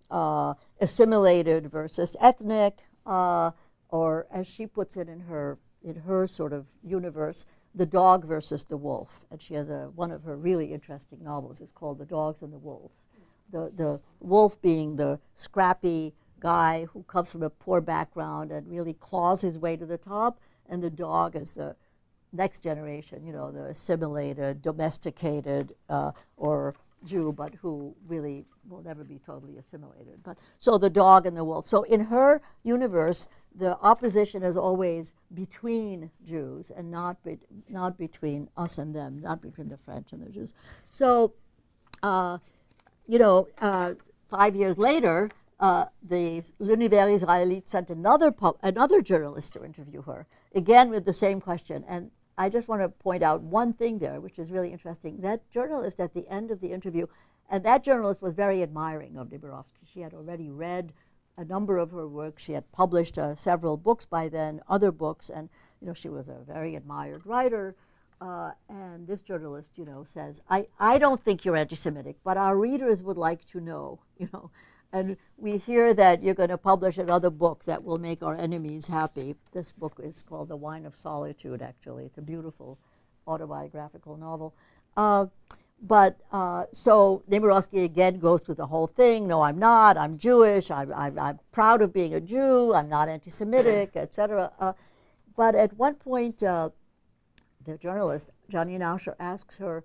uh, assimilated versus ethnic, uh, or as she puts it in her in her sort of universe, the dog versus the wolf. And she has a one of her really interesting novels. It's called The Dogs and the Wolves. The the wolf being the scrappy guy who comes from a poor background and really claws his way to the top, and the dog is the next generation, you know, the assimilated, domesticated, uh, or Jew, but who really will never be totally assimilated. But so the dog and the wolf. So in her universe, the opposition is always between Jews and not be, not between us and them, not between the French and the Jews. So, uh, you know, uh, five years later, uh, the L'Univers Israélite sent another pub, another journalist to interview her, again with the same question. And I just want to point out one thing there, which is really interesting. That journalist at the end of the interview, and that journalist was very admiring of Némirovsky. She had already read a number of her works. She had published uh, several books by then, other books, and you know she was a very admired writer. Uh, and this journalist, you know, says, I, I don't think you're anti-Semitic, but our readers would like to know, you know. And we hear that you're going to publish another book that will make our enemies happy. This book is called The Wine of Solitude, actually. It's a beautiful autobiographical novel. Uh, but uh, so Némirovsky again goes through the whole thing. No, I'm not. I'm Jewish. I'm, I'm, I'm proud of being a Jew. I'm not anti-Semitic, et cetera. Uh, but at one point, uh, the journalist, Johnny Nauscher, asks her,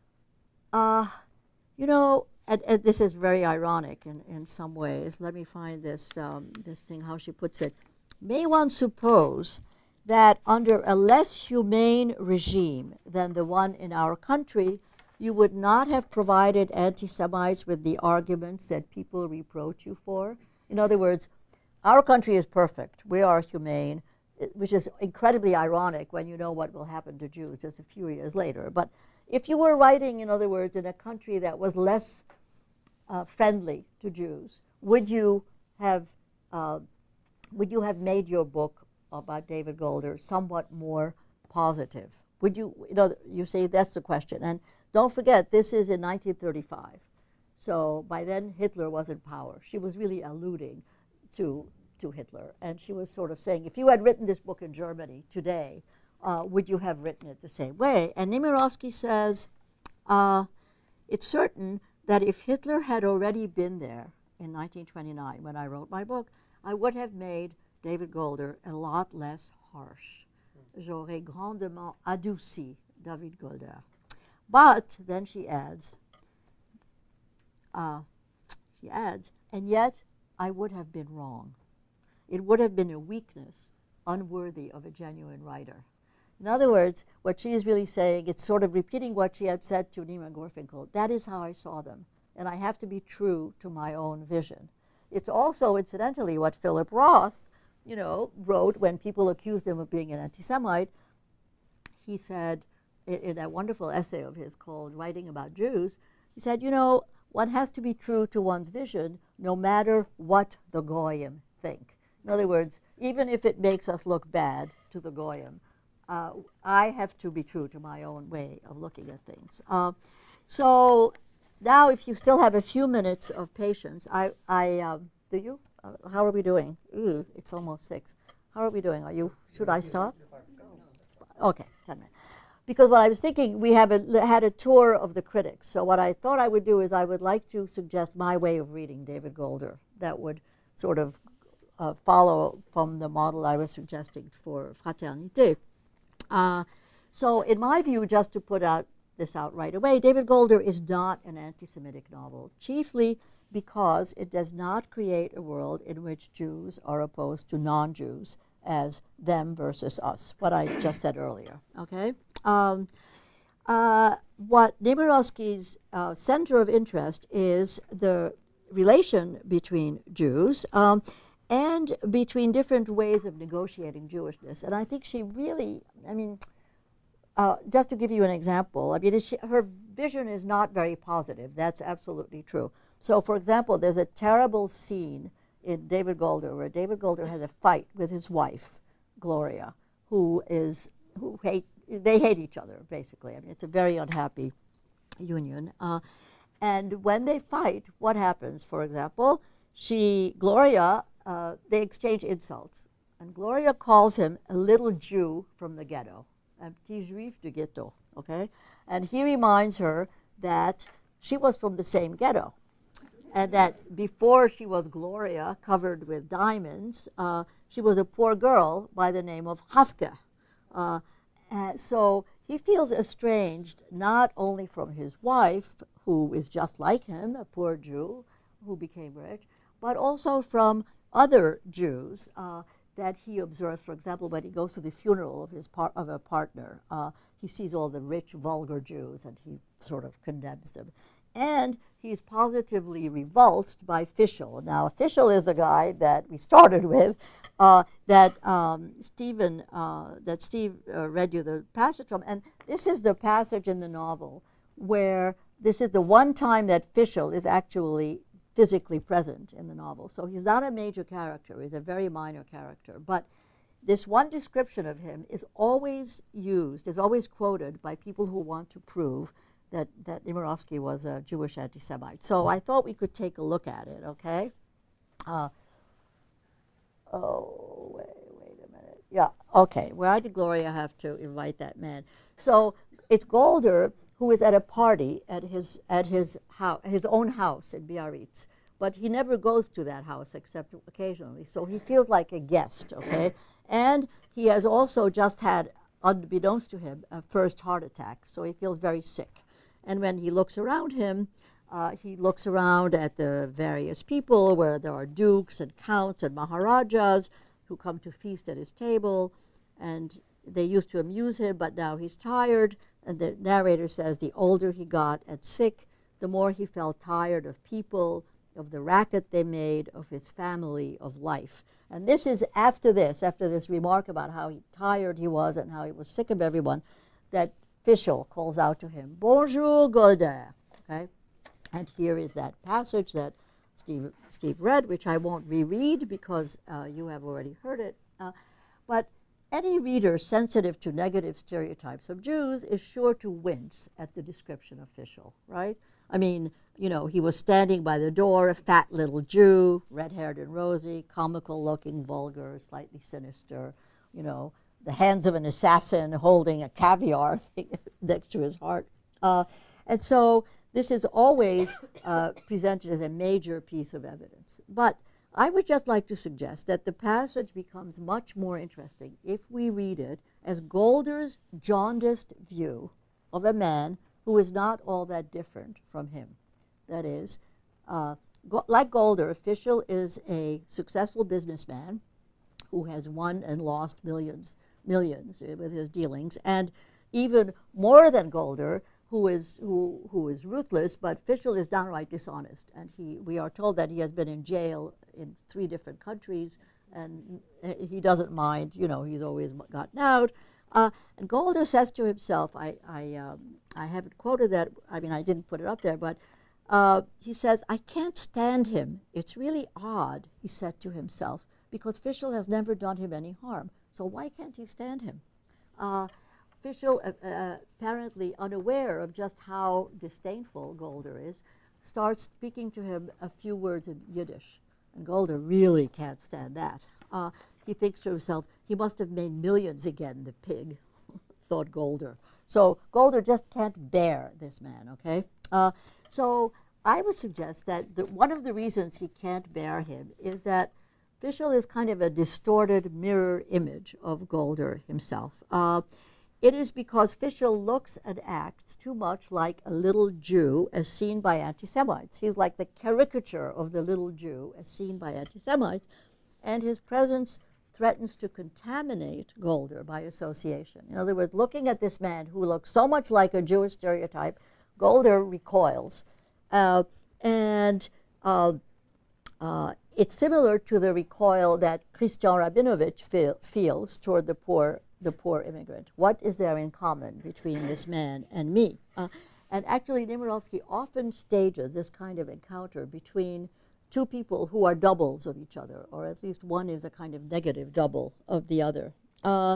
uh, you know, And, and this is very ironic in, in some ways. Let me find this, um, this thing, how she puts it. May one suppose that under a less humane regime than the one in our country, you would not have provided anti-Semites with the arguments that people reproach you for? In other words, our country is perfect. We are humane, which is incredibly ironic when you know what will happen to Jews just a few years later. But if you were writing, in other words, in a country that was less uh, friendly to Jews, would you have uh, would you have made your book about David Golder somewhat more positive? Would you, you know, you say that's the question. And don't forget, this is in nineteen thirty-five. So by then, Hitler was in power. She was really alluding to, to Hitler. And she was sort of saying, if you had written this book in Germany today, uh, would you have written it the same way? And Némirovsky says, uh, it's certain that if Hitler had already been there in nineteen twenty-nine, when I wrote my book, I would have made David Golder a lot less harsh. J'aurais grandement adouci David Golder. But, then she adds, uh, she adds, and yet I would have been wrong. It would have been a weakness unworthy of a genuine writer. In other words, what she is really saying, it's sort of repeating what she had said to Nima Gorfinkel. That is how I saw them, and I have to be true to my own vision. It's also, incidentally, what Philip Roth, you know, wrote when people accused him of being an anti-Semite. He said, in, in that wonderful essay of his called Writing About Jews, he said, you know, one has to be true to one's vision no matter what the Goyim think. In other words, even if it makes us look bad to the Goyim, uh, I have to be true to my own way of looking at things. Uh, so now, if you still have a few minutes of patience, I, I um, do you? Uh, how are we doing? Ooh, it's almost six. How are we doing? Are you? Should I stop? Okay, ten minutes. Because what I was thinking, we have a, had a tour of the critics. So what I thought I would do is I would like to suggest my way of reading David Golder that would sort of uh, follow from the model I was suggesting for Fraternité. Uh, so in my view, just to put out this out right away, David Golder is not an anti-Semitic novel, chiefly because it does not create a world in which Jews are opposed to non-Jews as them versus us, what I just said earlier, okay? Um, uh, what Némirovsky's uh, center of interest is the relation between Jews um, and between different ways of negotiating Jewishness. And I think she really, I mean, uh, just to give you an example, I mean, she, her vision is not very positive. That's absolutely true. So, for example, there's a terrible scene in David Golder where David Golder has a fight with his wife, Gloria, who is, who hate, they hate each other, basically. I mean, it's a very unhappy union. Uh, and when they fight, what happens, for example? she, Gloria, uh, they exchange insults. And Gloria calls him a little Jew from the ghetto, un petit juif du ghetto, okay? And he reminds her that she was from the same ghetto, and that before she was Gloria, covered with diamonds, uh, she was a poor girl by the name of Hafke. Uh, uh, so he feels estranged not only from his wife, who is just like him, a poor Jew who became rich, but also from other Jews uh, that he observes. For example, when he goes to the funeral of his par of a partner, uh, he sees all the rich, vulgar Jews, and he sort of condemns them. And he's positively revulsed by Fischl. Now, Fischl is the guy that we started with, uh, that um, Stephen, uh, that Steve uh, read you the passage from. And this is the passage in the novel where this is the one time that Fischl is actually physically present in the novel. So he's not a major character, he's a very minor character. But this one description of him is always used, is always quoted by people who want to prove that, that Némirovsky was a Jewish anti-Semite. So I thought we could take a look at it, okay? Uh, oh, wait, wait a minute. Yeah, okay. Why did Gloria have to invite that man? So it's Golder who is at a party at his, at his, house, his own house in Biarritz. But he never goes to that house except occasionally. So he feels like a guest, okay? And he has also just had, unbeknownst to him, a first heart attack. So he feels very sick. And when he looks around him, uh, he looks around at the various people where there are dukes and counts and maharajas who come to feast at his table. And they used to amuse him, but now he's tired. And the narrator says the older he got and sick, the more he felt tired of people, of the racket they made, of his family, of life. And this is after this, after this remark about how he, tired he was and how he was sick of everyone, that Fischl calls out to him, "Bonjour, Golder." Okay? And here is that passage that Steve, Steve read, which I won't reread because uh, you have already heard it. Uh, but any reader sensitive to negative stereotypes of Jews is sure to wince at the description of Fischl, right? I mean, you know, he was standing by the door, a fat little Jew, red-haired and rosy, comical-looking, vulgar, slightly sinister, you know, the hands of an assassin holding a caviar thing next to his heart. Uh, and so this is always uh, presented as a major piece of evidence. But I would just like to suggest that the passage becomes much more interesting if we read it as Golder's jaundiced view of a man who is not all that different from him. That is, uh, go like Golder, Fischl is a successful businessman who has won and lost millions, millions with his dealings, and even more than Golder, who is who who is ruthless, but Fischl is downright dishonest, and he we are told that he has been in jail in three different countries, and he doesn't mind. You know, he's always gotten out. Uh, and Golder says to himself, I I um, I haven't quoted that. I mean, I didn't put it up there, but uh, he says, "I can't stand him. It's really odd," he said to himself, because Fischl has never done him any harm. So why can't he stand him? Uh, Fischl, uh, uh, apparently unaware of just how disdainful Golder is, starts speaking to him a few words in Yiddish. And Golder really can't stand that. Uh, he thinks to himself, he must have made millions again, the pig, thought Golder. So Golder just can't bear this man, okay? Uh, so I would suggest that the, one of the reasons he can't bear him is that Fischl is kind of a distorted mirror image of Golder himself. Uh, It is because Fischl looks and acts too much like a little Jew as seen by anti-Semites. He's like the caricature of the little Jew as seen by anti-Semites, and his presence threatens to contaminate Golder by association. In other words, looking at this man who looks so much like a Jewish stereotype, Golder recoils. Uh, and uh, uh, it's similar to the recoil that Christian Rabinovich feel, feels toward the poor the poor immigrant. What is there in common between this man and me? Uh, and actually, Némirovsky often stages this kind of encounter between two people who are doubles of each other, or at least one is a kind of negative double of the other. Uh,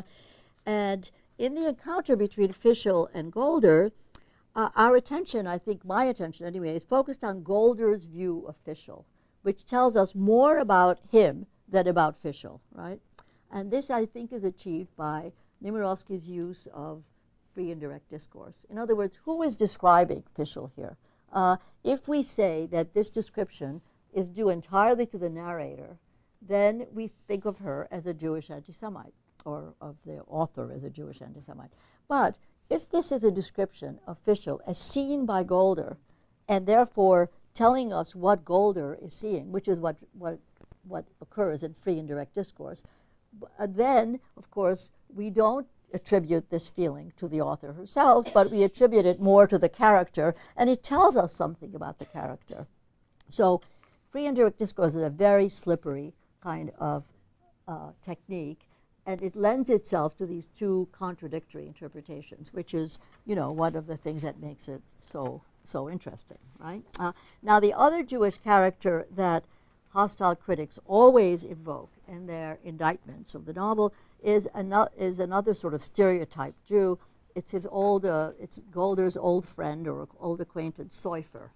and in the encounter between Fischl and Golder, uh, our attention, I think my attention anyway, is focused on Golder's view of Fischl, which tells us more about him than about Fischl, right? And this, I think, is achieved by Nemirovsky's use of free and direct discourse. In other words, who is describing Fischl here? Uh, if we say that this description is due entirely to the narrator, then we think of her as a Jewish anti-Semite, or of the author as a Jewish anti-Semite. But if this is a description of Fischl as seen by Golder, and therefore telling us what Golder is seeing, which is what, what, what occurs in free and direct discourse, uh, then, of course, we don't attribute this feeling to the author herself, but we attribute it more to the character, and it tells us something about the character. So free and direct discourse is a very slippery kind of uh, technique, and it lends itself to these two contradictory interpretations, which is, you know, one of the things that makes it so, so interesting, right? Uh, now, the other Jewish character that hostile critics always evoke in their indictments of the novel is, ano is another sort of stereotype Jew. It's his old, uh, it's Golder's old friend or old acquaintance, Säufer.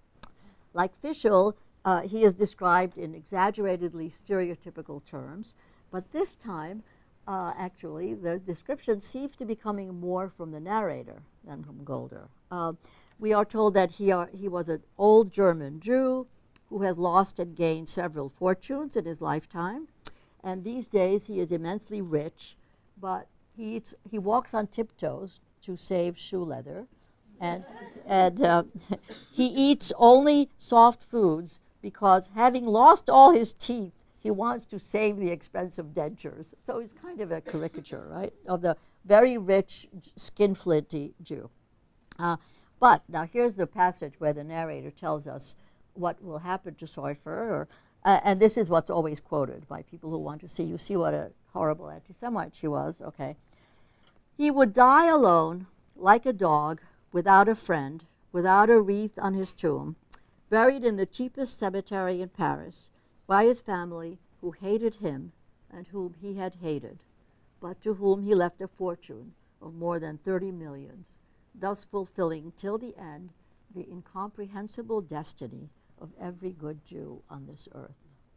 Like Fischl, uh, he is described in exaggeratedly stereotypical terms, but this time, uh, actually, the description seems to be coming more from the narrator than from Golder. Uh, we are told that he, are, he was an old German Jew who has lost and gained several fortunes in his lifetime. And these days he is immensely rich, but he, eats, he walks on tiptoes to save shoe leather. And, and uh, he eats only soft foods because, having lost all his teeth, he wants to save the expensive dentures. So he's kind of a caricature, right, of the very rich, skinflinty Jew. Uh, but now here's the passage where the narrator tells us what will happen to Säufer, or, uh, and this is what's always quoted by people who want to see, you see what a horrible anti-Semite she was, okay. He would die alone, like a dog, without a friend, without a wreath on his tomb, buried in the cheapest cemetery in Paris, by his family, who hated him and whom he had hated, but to whom he left a fortune of more than thirty millions, thus fulfilling till the end the incomprehensible destiny of every good Jew on this earth.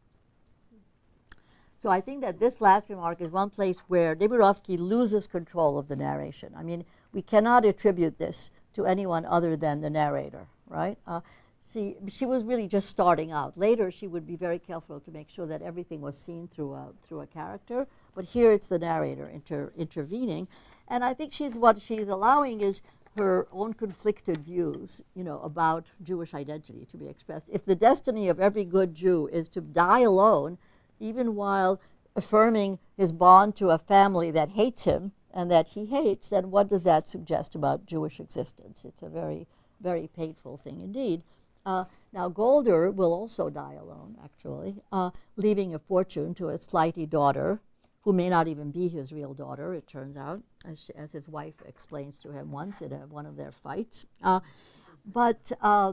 So I think that this last remark is one place where Nemirovsky loses control of the narration. I mean, we cannot attribute this to anyone other than the narrator, right? Uh, see, she was really just starting out. Later, she would be very careful to make sure that everything was seen through a, through a character, but here it's the narrator inter intervening. And I think she's, what she's allowing is her own conflicted views, you know, about Jewish identity to be expressed. If the destiny of every good Jew is to die alone, even while affirming his bond to a family that hates him and that he hates, then what does that suggest about Jewish existence? It's a very, very painful thing indeed. Uh, now, Golder will also die alone, actually, uh, leaving a fortune to his flighty daughter, who may not even be his real daughter, it turns out, as, she, as his wife explains to him once in a, one of their fights. Uh, but, uh,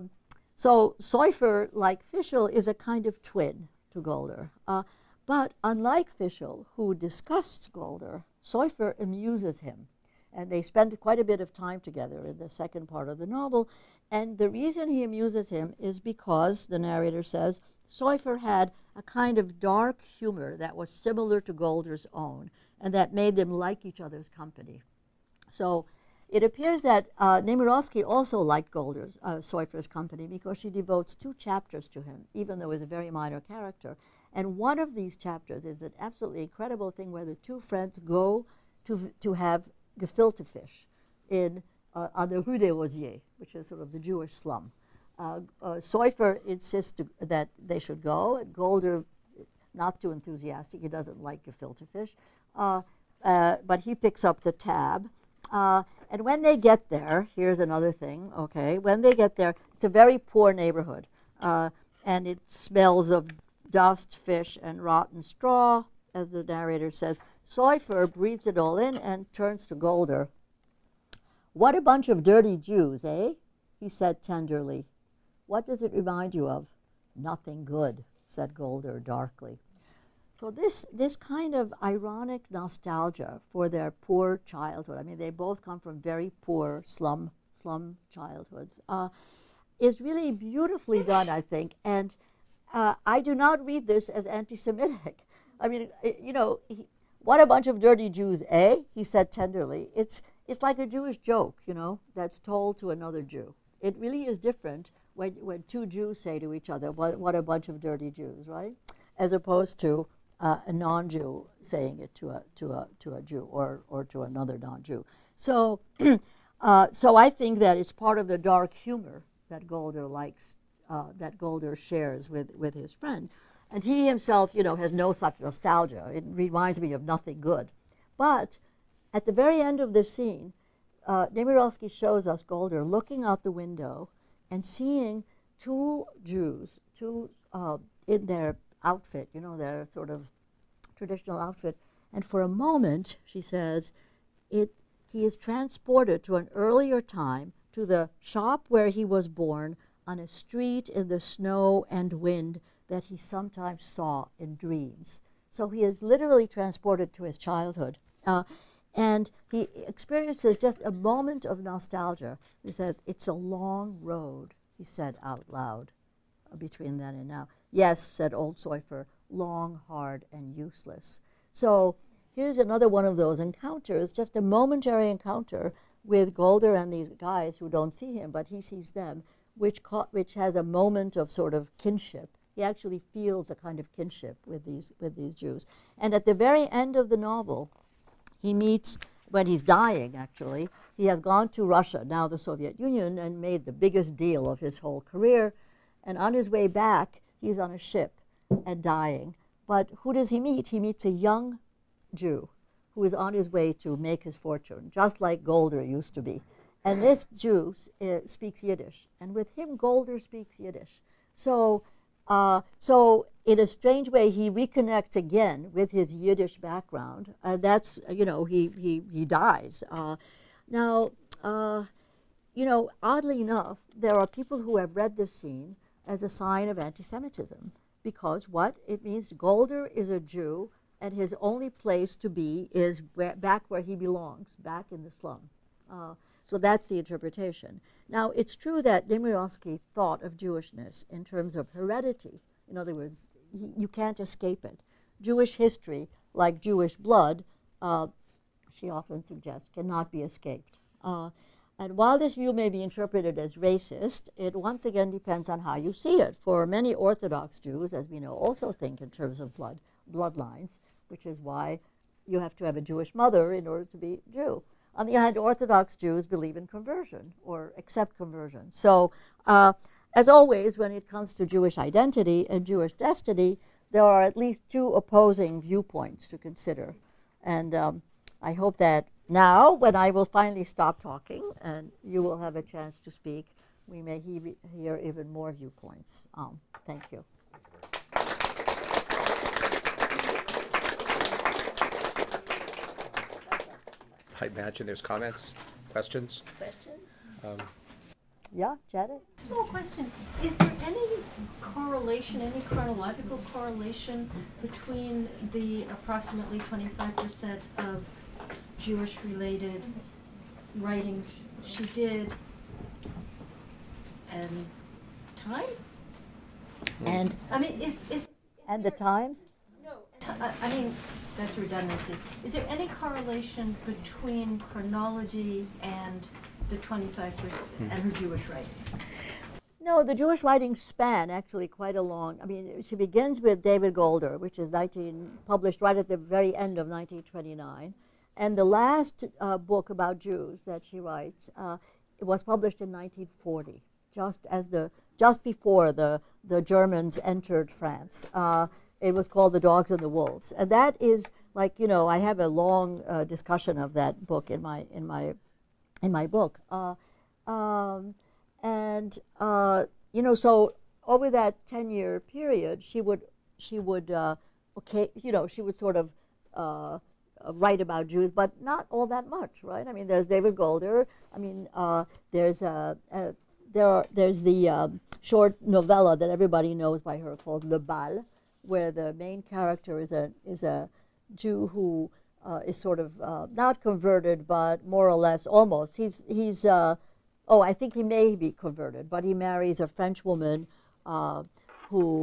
so Säufer, like Fischl, is a kind of twin to Golder. Uh, but unlike Fischl, who disgusts Golder, Säufer amuses him. And they spend quite a bit of time together in the second part of the novel. And the reason he amuses him is because, the narrator says, Säufer had a kind of dark humor that was similar to Golder's own, and that made them like each other's company. So it appears that uh, Nemirovsky also liked Golder's, uh, Säufer's company, because she devotes two chapters to him, even though he's a very minor character. And one of these chapters is an absolutely incredible thing where the two friends go to, to have gefilte fish in, uh, on the Rue des Rosiers, which is sort of the Jewish slum. Uh, uh, Säufer insists to, that they should go, and Golder, not too enthusiastic, he doesn't like gefilte fish, uh, uh, but he picks up the tab. Uh, and when they get there, here's another thing, okay, when they get there, it's a very poor neighborhood, uh, and it smells of dust, fish, and rotten straw, as the narrator says. Säufer breathes it all in and turns to Golder. "What a bunch of dirty Jews, eh?" he said tenderly. "What does it remind you of?" "Nothing good," said Golder darkly. So this, this kind of ironic nostalgia for their poor childhood, I mean, they both come from very poor slum, slum childhoods, uh, is really beautifully done, I think. And uh, I do not read this as anti-Semitic. I mean, it, you know, he, what a bunch of dirty Jews, eh? He said tenderly. It's, it's like a Jewish joke, you know, that's told to another Jew. It really is different when, when two Jews say to each other, what, what a bunch of dirty Jews, right? As opposed to uh, a non-Jew saying it to a, to a, to a Jew or, or to another non-Jew. So, uh, so I think that it's part of the dark humor that Golder likes, uh, that Golder shares with, with his friend. And he himself, you know, has no such nostalgia. It reminds me of nothing good. But at the very end of this scene, uh, Nemirovsky shows us Golder looking out the window and seeing two Jews, two uh, in their outfit, you know, their sort of traditional outfit. And for a moment, she says, it, he is transported to an earlier time, to the shop where he was born, on a street in the snow and wind that he sometimes saw in dreams. So he is literally transported to his childhood. Uh, and he experiences just a moment of nostalgia. He says, it's a long road, he said out loud, uh, between then and now. Yes, said old Seufer, long, hard, and useless. So here's another one of those encounters, just a momentary encounter with Golder and these guys who don't see him, but he sees them, which, which has a moment of sort of kinship. He actually feels a kind of kinship with these, with these Jews. And at the very end of the novel, he meets, when he's dying actually, he has gone to Russia, now the Soviet Union, and made the biggest deal of his whole career. And on his way back, he's on a ship and dying. But who does he meet? He meets a young Jew who is on his way to make his fortune, just like Golder used to be. And this Jew uh, speaks Yiddish, and with him, Golder speaks Yiddish. So, uh, so in a strange way, he reconnects again with his Yiddish background. Uh, that's, you know, he, he, he dies. Uh, now, uh, you know, oddly enough, there are people who have read this scene as a sign of anti-Semitism, because what? It means Golder is a Jew, and his only place to be is where, back where he belongs, back in the slum. Uh, so that's the interpretation. Now, it's true that Nemirovsky thought of Jewishness in terms of heredity. In other words, he, you can't escape it. Jewish history, like Jewish blood, uh, she often suggests, cannot be escaped. Uh, and while this view may be interpreted as racist, it once again depends on how you see it. For many Orthodox Jews, as we know, also think in terms of blood, bloodlines, which is why you have to have a Jewish mother in order to be Jew. On the other hand, Orthodox Jews believe in conversion or accept conversion. So, uh, as always, when it comes to Jewish identity and Jewish destiny, there are at least two opposing viewpoints to consider. And um, I hope that now, when I will finally stop talking and you will have a chance to speak, we may he hear even more viewpoints. Um, thank you. I imagine there's comments, questions. Questions? Um, yeah, Janet? Small question. Is there any correlation, any chronological correlation between the approximately twenty-five percent of Jewish-related writings she did and time? And, I mean, is... is and the times? I, I mean, that's redundancy. Is there any correlation between chronology and the twenty-five percent mm-hmm. and her Jewish writing? No, the Jewish writings span actually quite a long. I mean, she begins with David Golder, which is nineteen published right at the very end of nineteen twenty-nine, and the last uh, book about Jews that she writes uh, it was published in nineteen forty, just as the just before the the Germans entered France. Uh, It was called The Dogs and the Wolves, and that is like, you know, I have a long uh, discussion of that book in my in my in my book, uh, um, and uh, you know, so over that ten-year period, she would she would uh, okay, you know, she would sort of uh, write about Jews, but not all that much, right? I mean, there's David Golder. I mean, uh, there's a, a there are, there's the um, short novella that everybody knows by her called Le Bal, where the main character is a is a Jew who uh, is sort of uh, not converted, but more or less almost. He's he's uh, oh, I think he may be converted, but he marries a French woman uh, who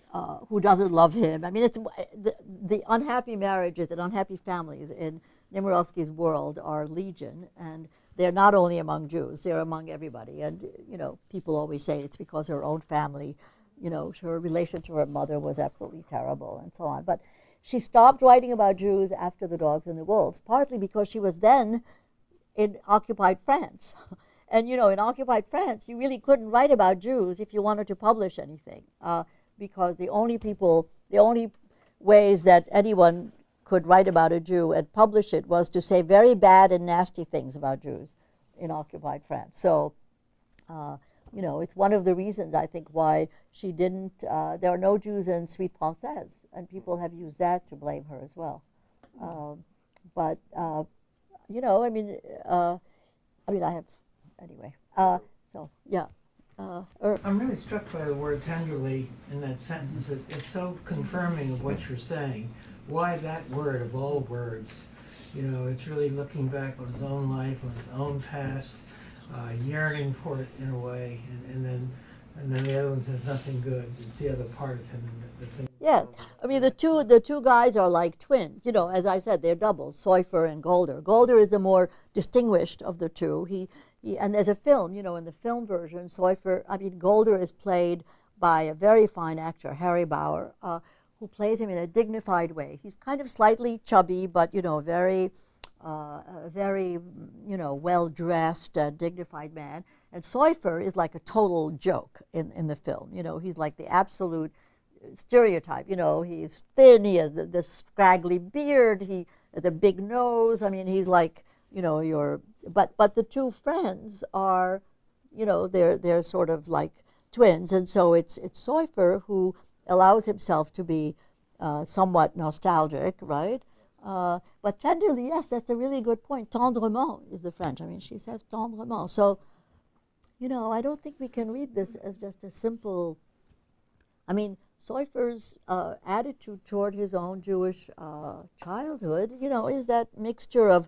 uh, who doesn't love him. I mean, it's the, the unhappy marriages and unhappy families in Nemirovsky's world are legion, and they're not only among Jews, they're among everybody. And, you know, people always say it's because her own family, you know, her relation to her mother was absolutely terrible and so on. But she stopped writing about Jews after The Dogs and the Wolves, partly because she was then in occupied France. And, you know, in occupied France, you really couldn't write about Jews if you wanted to publish anything, uh, because the only people, the only ways that anyone could write about a Jew and publish it was to say very bad and nasty things about Jews in occupied France. So, uh, you know, it's one of the reasons, I think, why she didn't, uh, there are no Jews in Suite Française, and people have used that to blame her as well. Um, but, uh, you know, I mean, uh, I mean, I have, anyway, uh, so, yeah. Uh, er, I'm really struck by the word tenderly in that sentence. It, it's so confirming of what you're saying. Why that word of all words? You know, it's really looking back on his own life, on his own past, uh, yearning for it in a way, and, and then and then the other one says nothing good. It's the other part of him. And the, the thing. Yeah, I mean, the two the two guys are like twins. You know, as I said, they're doubles, Seufer and Golder. Golder is the more distinguished of the two. He, he and there's a film, you know, in the film version, Seufer, I mean, Golder is played by a very fine actor, Harry Bauer, uh, who plays him in a dignified way. He's kind of slightly chubby, but, you know, very, uh, a very, you know, well-dressed, uh, dignified man. And Seufer is like a total joke in, in the film. You know, he's like the absolute stereotype. You know, he's thin, he has the, the scraggly beard, he has a big nose. I mean, he's like, you know, your, but, but the two friends are, you know, they're, they're sort of like twins. And so it's, it's Seufer who allows himself to be uh, somewhat nostalgic, right? Uh, but tenderly, yes, that's a really good point. Tendrement is the French. I mean, she says tendrement. So, you know, I don't think we can read this as just a simple, I mean, Seufer's uh, attitude toward his own Jewish uh, childhood, you know, is that mixture of,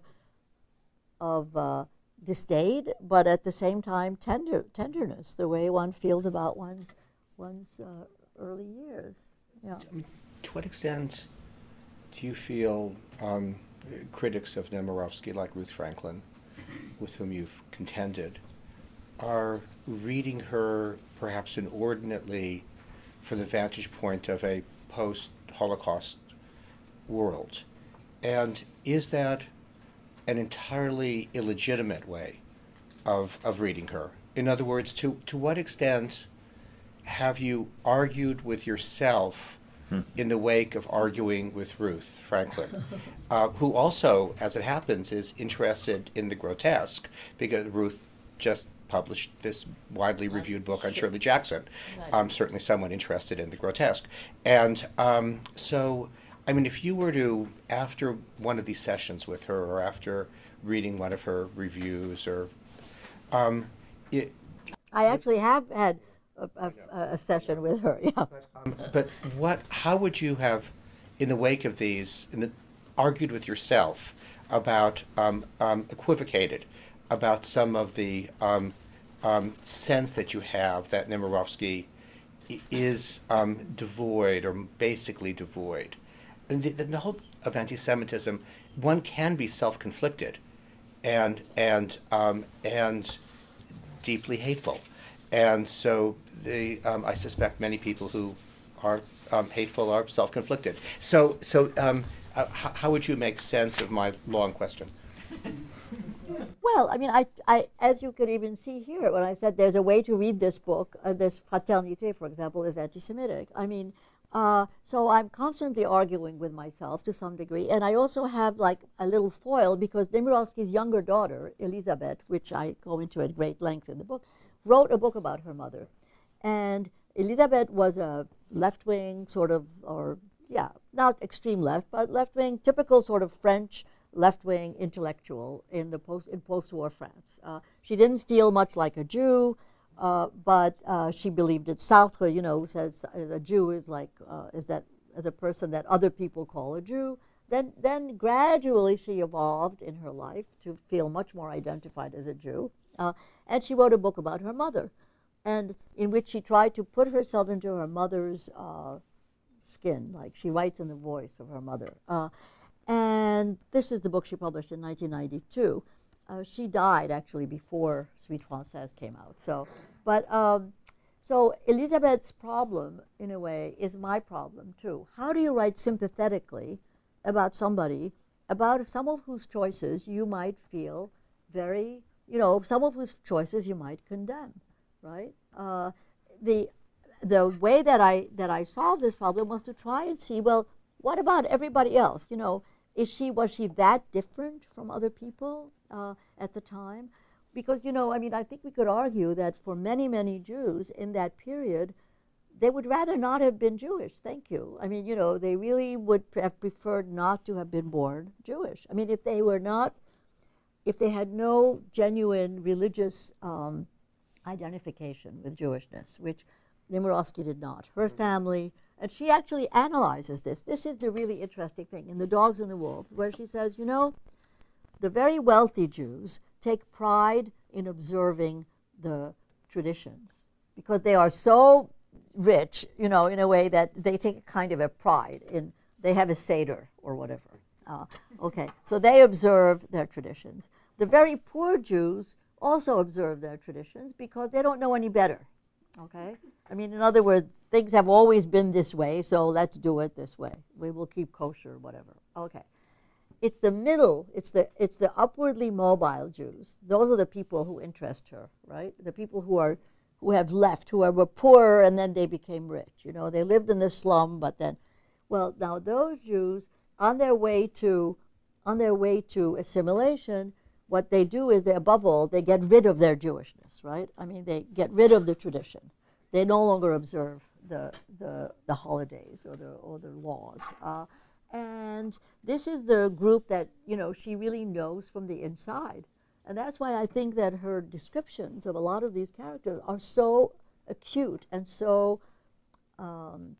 of uh, disdain, but at the same time tender, tenderness, the way one feels about one's, one's uh, early years. Yeah. To what extent do you feel um, critics of Nemirovsky, like Ruth Franklin, with whom you've contended, are reading her perhaps inordinately from the vantage point of a post-Holocaust world? And is that an entirely illegitimate way of, of reading her? In other words, to, to what extent have you argued with yourself in the wake of arguing with Ruth Franklin, uh, who also, as it happens, is interested in the grotesque, because Ruth just published this widely reviewed book on Shirley Jackson, um, certainly someone interested in the grotesque. And um, so, I mean, if you were to, after one of these sessions with her, or after reading one of her reviews, or um, it, I actually have had A, a, a session with her, yeah. But, um, but what? How would you have, in the wake of these, in the, argued with yourself about, um, um, equivocated about some of the um, um, sense that you have that Nemirovsky is um, devoid, or basically devoid? And the, the whole of anti-Semitism, one can be self-conflicted, and and um, and deeply hateful. And so the, um, I suspect many people who are um, hateful are self-conflicted. So, so um, uh, how, how would you make sense of my long question? Well, I mean, I, I, as you could even see here, when I said there's a way to read this book, uh, this Fraternité, for example, is anti-Semitic. I mean, uh, so I'm constantly arguing with myself to some degree. And I also have like a little foil, because Nemirovsky's younger daughter, Elizabeth, which I go into at great length in the book, wrote a book about her mother. And Elizabeth was a left-wing sort of, or yeah, not extreme left, but left-wing, typical sort of French left-wing intellectual in the post in post-war France. Uh, she didn't feel much like a Jew, uh, but uh, she believed that Sartre, you know, says a Jew is like uh, is that as a person that other people call a Jew. Then, then gradually she evolved in her life to feel much more identified as a Jew. Uh, and she wrote a book about her mother, and in which she tried to put herself into her mother's uh, skin, like she writes in the voice of her mother. Uh, and this is the book she published in nineteen ninety-two. Uh, she died actually before Suite Française came out. So, but um, so Elisabeth's problem, in a way, is my problem too. How do you write sympathetically about somebody, about some of whose choices you might feel very, you know, some of whose choices you might condemn, right? Uh, the the way that I that I solved this problem was to try and see, well, what about everybody else? You know, is she was she that different from other people uh, at the time? Because, you know, I mean, I think we could argue that for many, many Jews in that period, they would rather not have been Jewish. Thank you. I mean, you know, they really would have preferred not to have been born Jewish. I mean, if they were not, if they had no genuine religious um, identification with Jewishness, which Némirovsky did not. Her family, and she actually analyzes this. This is the really interesting thing in The Dogs and the Wolves, where she says, you know, the very wealthy Jews take pride in observing the traditions because they are so rich, you know, in a way that they take a kind of a pride in, they have a Seder or whatever. Uh, okay, so they observe their traditions. The very poor Jews also observe their traditions because they don't know any better, okay? I mean, in other words, things have always been this way, so let's do it this way. We will keep kosher, whatever. Okay. It's the middle, it's the, it's the upwardly mobile Jews. Those are the people who interest her, right? The people who are, who have left, who are, were poor and then they became rich. You know, they lived in the slum, but then, well, now those Jews, on their way to, on their way to assimilation, what they do is, they, above all, they get rid of their Jewishness, right? I mean, they get rid of the tradition. They no longer observe the, the, the holidays or the, or the laws. Uh, and this is the group that, you know, she really knows from the inside. And that's why I think that her descriptions of a lot of these characters are so acute and so, um,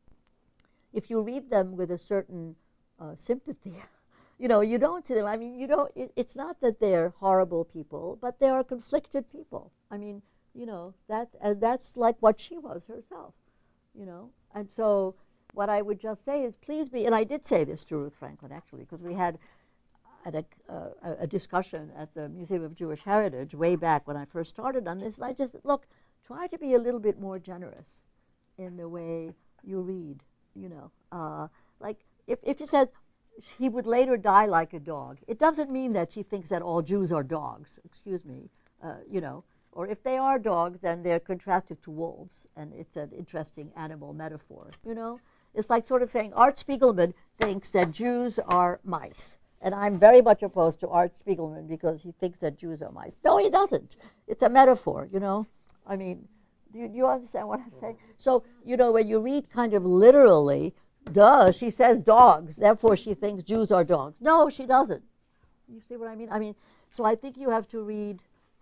if you read them with a certain uh, sympathy, you know, you don't see them. I mean, you don't, it, it's not that they're horrible people, but they are conflicted people. I mean, you know, that, uh, that's like what she was herself, you know. And so what I would just say is, please be, and I did say this to Ruth Franklin, actually, because we had, had a, uh, a discussion at the Museum of Jewish Heritage way back when I first started on this, and I just, look, try to be a little bit more generous in the way you read, you know. Uh, like, if, if you said, he would later die like a dog, it doesn't mean that she thinks that all Jews are dogs, excuse me, uh, you know. Or if they are dogs, then they're contrasted to wolves, and it's an interesting animal metaphor, you know? It's like sort of saying Art Spiegelman thinks that Jews are mice, and I'm very much opposed to Art Spiegelman because he thinks that Jews are mice. No, he doesn't. It's a metaphor, you know? I mean, do you, do you understand what I'm saying? So, you know, when you read kind of literally, duh, she says dogs, therefore she thinks Jews are dogs. No, she doesn't. You see what I mean? I mean, so I think you have to read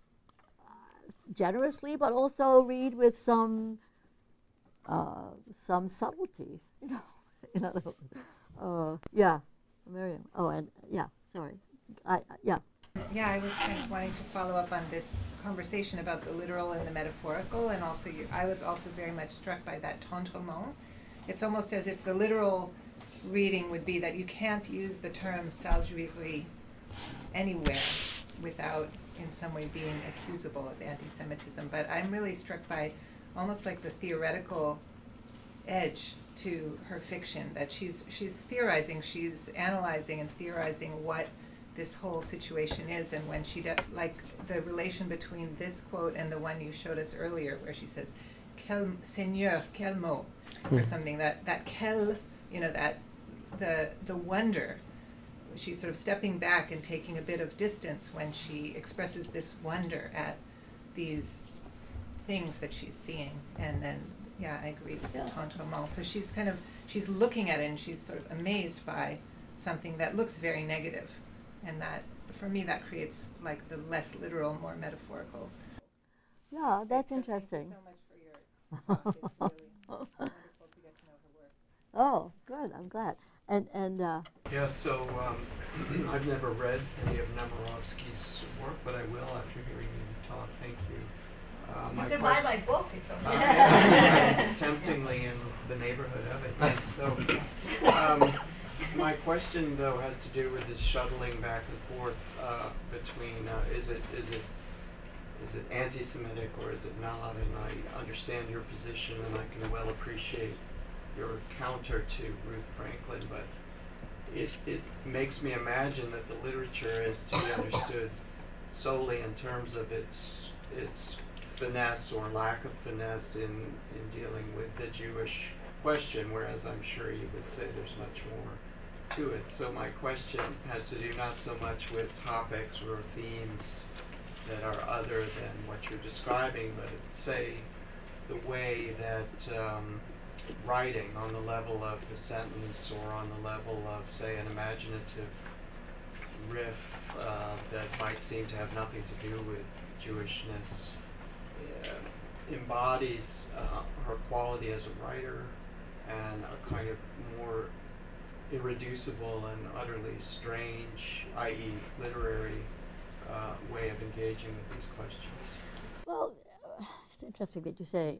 generously, but also read with some uh, some subtlety, you know. In other words, uh, yeah, Miriam. Oh, and yeah, sorry, I, I, yeah. Yeah, I was kind of wanting to follow up on this conversation about the literal and the metaphorical, and also you, I was also very much struck by that tendrement. It's almost as if the literal reading would be that you can't use the term sale-juiverie anywhere without in some way being accusable of anti-Semitism. But I'm really struck by almost like the theoretical edge to her fiction, that she's she's theorizing, she's analyzing and theorizing what this whole situation is, and when she does, like the relation between this quote and the one you showed us earlier, where she says, "Quel Seigneur, quel mot," or something, that that quel, you know, that the the wonder. She's sort of stepping back and taking a bit of distance when she expresses this wonder at these things that she's seeing. And then, yeah, I agree with Yeah. the tendrement. So she's kind of, she's looking at it and she's sort of amazed by something that looks very negative. And that, for me, that creates like the less literal, more metaphorical. Yeah, that's So interesting. Thank you so much for your talk. It's really wonderful to get to know her work. Oh, good, I'm glad. And, and uh, Yeah, so um, I've never read any of Nemirovsky's work, but I will after hearing you talk. Thank you. Uh, You my can buy question- my book, it's Uh, okay. yeah, I'm temptingly in the neighborhood of it. Yes. So, um, my question though has to do with this shuttling back and forth uh, between uh, is it is it is it anti-Semitic or is it not? And I understand your position, and I can well appreciate your counter to Ruth Franklin, but it it makes me imagine that the literature is to be understood solely in terms of its its finesse or lack of finesse in, in dealing with the Jewish question, whereas I'm sure you would say there's much more to it. So my question has to do not so much with topics or themes that are other than what you're describing, but say the way that um, writing on the level of the sentence or on the level of, say, an imaginative riff uh, that might seem to have nothing to do with Jewishness uh, embodies uh, her quality as a writer and a kind of more irreducible and utterly strange, that is literary, uh, way of engaging with these questions. Well, uh, it's interesting that you say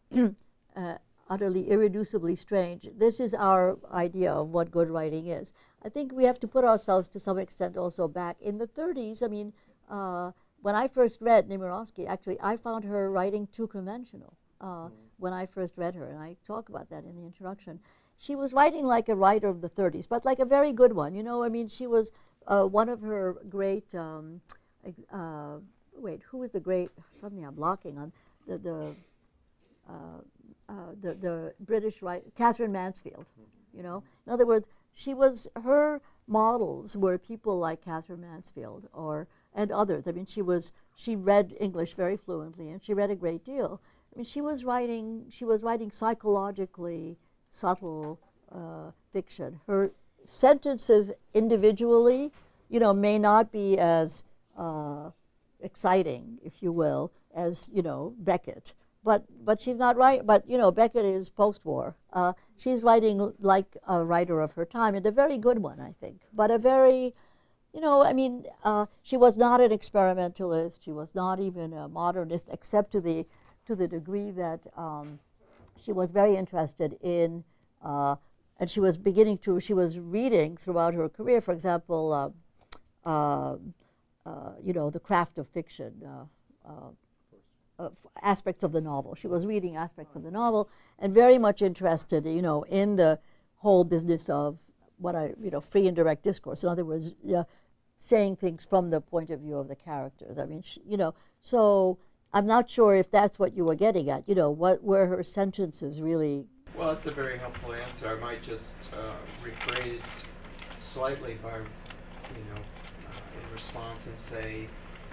uh, utterly irreducibly strange. This is our idea of what good writing is. I think we have to put ourselves to some extent also back in the thirties. I mean, uh, when I first read Némirovsky, actually, I found her writing too conventional uh, mm. when I first read her, and I talk about that in the introduction. She was writing like a writer of the thirties, but like a very good one. You know, I mean, she was uh, one of her great. Um, uh, wait, who was the great? Suddenly, I'm blocking on the the uh, uh, the, the British writer, Catherine Mansfield. Mm-hmm. You know, in other words, she was her models were people like Catherine Mansfield or and others. I mean, she was she read English very fluently, and she read a great deal. I mean, she was writing she was writing psychologically subtle uh, fiction. Her sentences individually, you know, may not be as uh, exciting, if you will, as you know Beckett. But but she's not right. But you know, Beckett is post-war. Uh, she's writing like a writer of her time, and a very good one, I think. But a very You know, I mean, uh, she was not an experimentalist. She was not even a modernist, except to the to the degree that um, she was very interested in, uh, and she was beginning to. She was reading throughout her career, for example, uh, uh, uh, you know, the craft of fiction, uh, uh, uh, aspects of the novel. She was reading aspects of the novel, and very much interested, you know, in the whole business of what I, you know, free and direct discourse. In other words, uh, saying things from the point of view of the characters. I mean, sh you know, so I'm not sure if that's what you were getting at. You know, what were her sentences really? Well, that's a very helpful answer. I might just uh, rephrase slightly by, you know, uh, in response and say,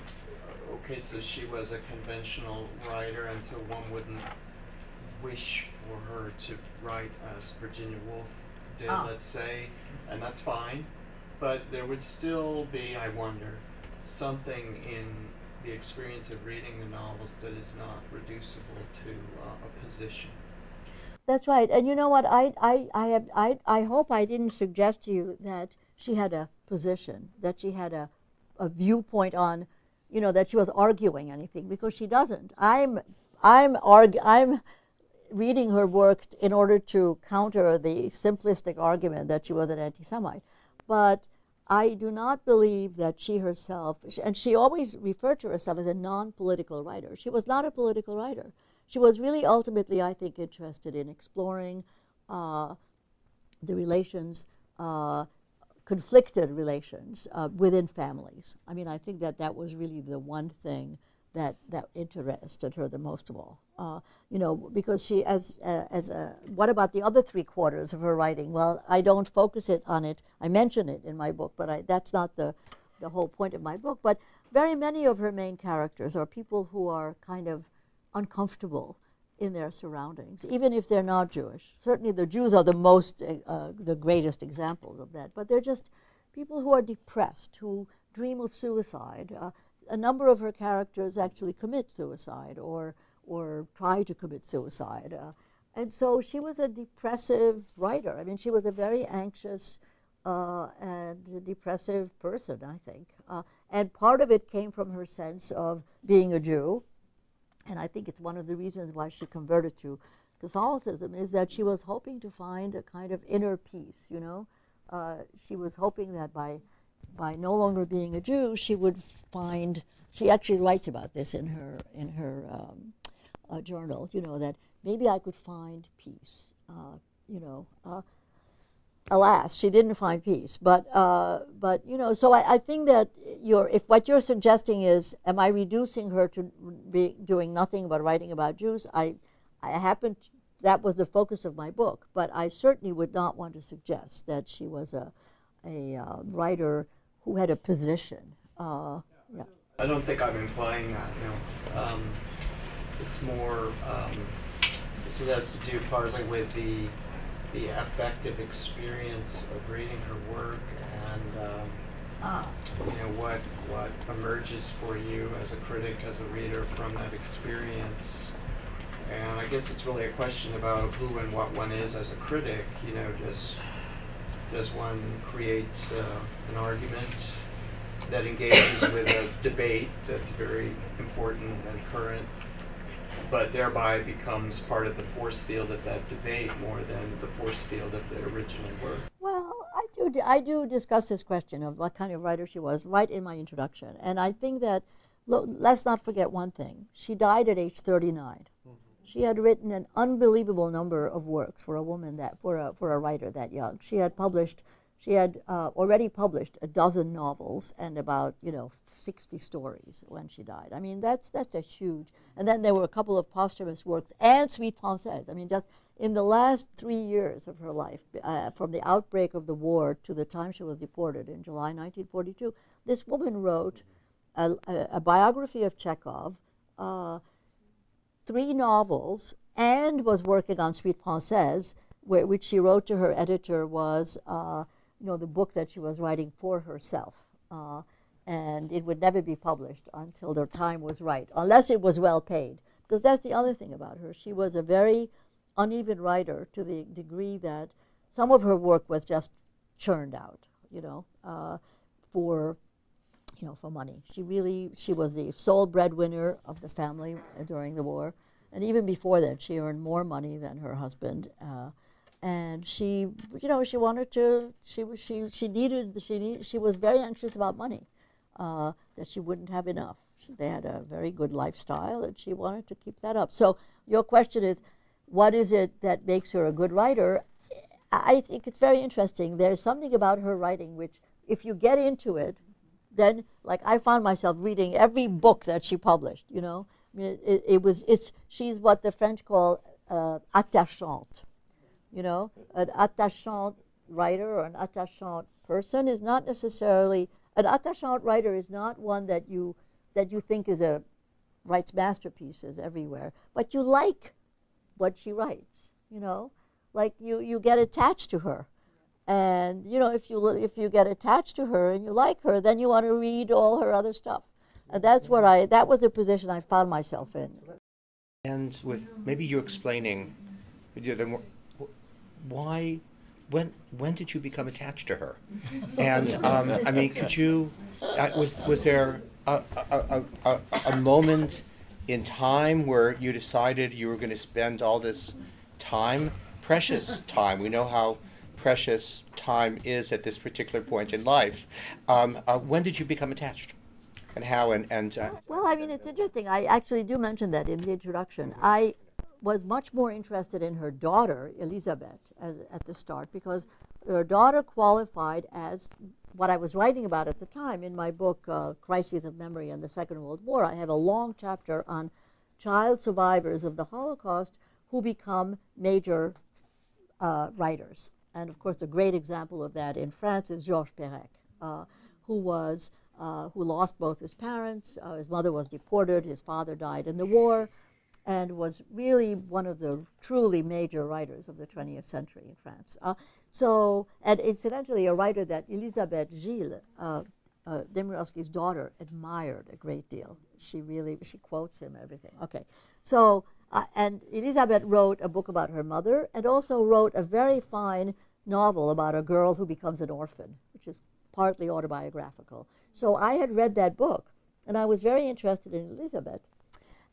okay, so she was a conventional writer, and so one wouldn't wish for her to write as Virginia Woolf did, Ah. let's say, and that's fine. But there would still be, I wonder, something in the experience of reading the novels that is not reducible to uh, a position. That's right. And you know what? I, I, I, have, I, I hope I didn't suggest to you that she had a position, that she had a, a viewpoint on, you know, that she was arguing anything, because she doesn't. I'm, I'm, argu I'm reading her work in order to counter the simplistic argument that she was an anti-Semite. But I do not believe that she herself, and she always referred to herself as a non-political writer. She was not a political writer. She was really ultimately, I think, interested in exploring uh, the relations, uh, conflicted relations uh, within families. I mean, I think that that was really the one thing that that interested her the most of all. Uh, you know, because she, as uh, as a, what about the other three quarters of her writing? Well, I don't focus it on it. I mention it in my book, but I, that's not the the whole point of my book. But very many of her main characters are people who are kind of uncomfortable in their surroundings, even if they're not Jewish. Certainly, the Jews are the most, uh, the greatest examples of that. But they're just people who are depressed, who dream of suicide. Uh, a number of her characters actually commit suicide or or try to commit suicide. Uh, and so she was a depressive writer. I mean, she was a very anxious uh, and depressive person, I think. Uh, and part of it came from her sense of being a Jew and I think it's one of the reasons why she converted to Catholicism, is that she was hoping to find a kind of inner peace, you know. Uh, she was hoping that by, by no longer being a Jew, she would find, she actually writes about this in her, in her um, uh, journal, you know, that maybe I could find peace, uh, you know. Uh, alas, she didn't find peace. But, uh, but you know, so I, I think that you're, if what you're suggesting is, am I reducing her to be doing nothing but writing about Jews? I, I happen to, that was the focus of my book, but I certainly would not want to suggest that she was a, a uh, writer who had a position. Uh, yeah. I don't think I'm implying that, no. Um, it's more, um, it has to do partly with the the affective experience of reading her work, and um, Ah. you know, what what emerges for you as a critic, as a reader, from that experience. And I guess it's really a question about who and what one is as a critic. You know, does does one create uh, an argument that engages with a debate that's very important and current, but thereby becomes part of the force field of that debate more than the force field of the original work? Well, I do, I do discuss this question of what kind of writer she was right in my introduction. And I think that, look, let's not forget one thing. She died at age thirty-nine. Mm-hmm. She had written an unbelievable number of works for a woman, that for a, for a writer that young. She had published, she had uh, already published a dozen novels and about, you know, sixty stories when she died. I mean, that's, that's a huge, and then there were a couple of posthumous works and Suite Française. I mean, just in the last three years of her life, uh, from the outbreak of the war to the time she was deported in July nineteen forty-two, this woman wrote a, a, a biography of Chekhov, uh, three novels, and was working on Suite Française, where, which she wrote to her editor was, uh, you know, the book that she was writing for herself. Uh, and it would never be published until their time was right, unless it was well paid. Because that's the other thing about her. She was a very uneven writer to the degree that some of her work was just churned out, you know, uh, for, you know, for money. She really, she was the sole breadwinner of the family during the war. And even before that, she earned more money than her husband. Uh, and she, you know, she wanted to, she, she, she needed, she, need, she was very anxious about money, uh, that she wouldn't have enough. She, they had a very good lifestyle, and she wanted to keep that up. So your question is, what is it that makes her a good writer? I think it's very interesting. There's something about her writing which, if you get into it, then, like, I found myself reading every book that she published, you know. I mean, it, it, it was, it's, she's what the French call uh, attachante, you know. An attachant writer or an attachant person is not necessarily, an attachant writer is not one that you, that you think is a, writes masterpieces everywhere, but you like what she writes, you know. Like, you, you get attached to her. And, you know, if you, if you get attached to her and you like her, then you want to read all her other stuff. And that's what I, that was the position I found myself in. And with, maybe you're explaining, why, when, when did you become attached to her? And, um, I mean, could you, uh, was, was there a, a, a, a moment in time where you decided you were going to spend all this time, precious time? We know how precious time is at this particular point in life. Um, uh, when did you become attached? And how, and, and uh, well, I mean, it's interesting. I actually do mention that in the introduction. I was much more interested in her daughter, Elisabeth, as, at the start, because her daughter qualified as what I was writing about at the time. In my book, uh, Crises of Memory and the Second World War, I have a long chapter on child survivors of the Holocaust who become major uh, writers. And of course, a great example of that in France is Georges Perec, uh, who was uh, who lost both his parents. Uh, his mother was deported. His father died in the war, and was really one of the truly major writers of the twentieth century in France. Uh, so, and incidentally, a writer that Elisabeth Gilles, uh, uh, Némirovsky's daughter, admired a great deal. She really, she quotes him, everything. Okay, so. Uh, and Elisabeth wrote a book about her mother, and also wrote a very fine novel about a girl who becomes an orphan, which is partly autobiographical. So I had read that book, and I was very interested in Elisabeth.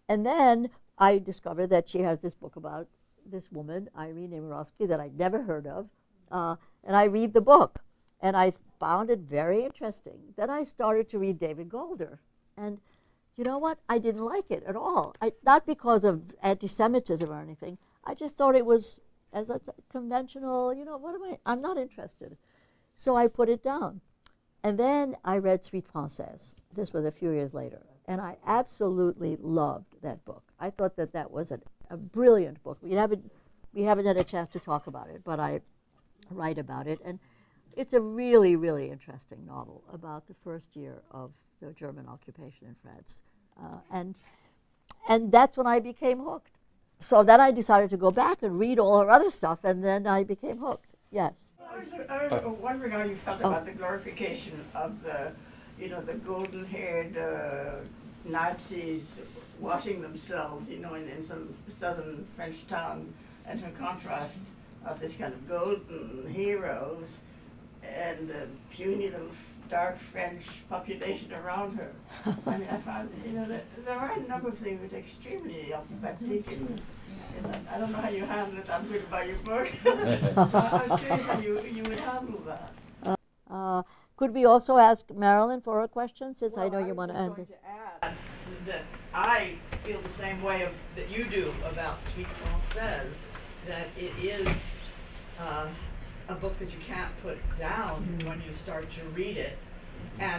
And then I discovered that she has this book about this woman, Irene Nemirovsky, that I'd never heard of. Uh, and I read the book, and I found it very interesting. Then I started to read David Golder. And you know what? I didn't like it at all. I, not because of anti-Semitism or anything. I just thought it was as a conventional, you know, what am I? I'm not interested. So I put it down. And then I read Suite Française. This was a few years later. And I absolutely loved that book. I thought that that was a, a brilliant book. We haven't, we haven't had a chance to talk about it, but I write about it. And it's a really, really interesting novel about the first year of the German occupation in France. Uh, and, and that's when I became hooked. So then I decided to go back and read all her other stuff, and then I became hooked. Yes. I was, I was wondering how you felt Oh. about the glorification of the, you know, the golden-haired uh, Nazis washing themselves, you know, in, in some southern French town, and in contrast of this kind of golden heroes and the puny little dark French population around her. I mean, I found, you know, that there are a number of things that are extremely antipathic, and, and I don't know how you handle it. I'm good about your book. So I was curious how you, you would handle that. Uh, could we also ask Marilyn for a question, since Well, I know you was want to just end going this? to add that I feel the same way of, that you do about Suite Française, that it is uh, a book that you can't put down when you start to read it. And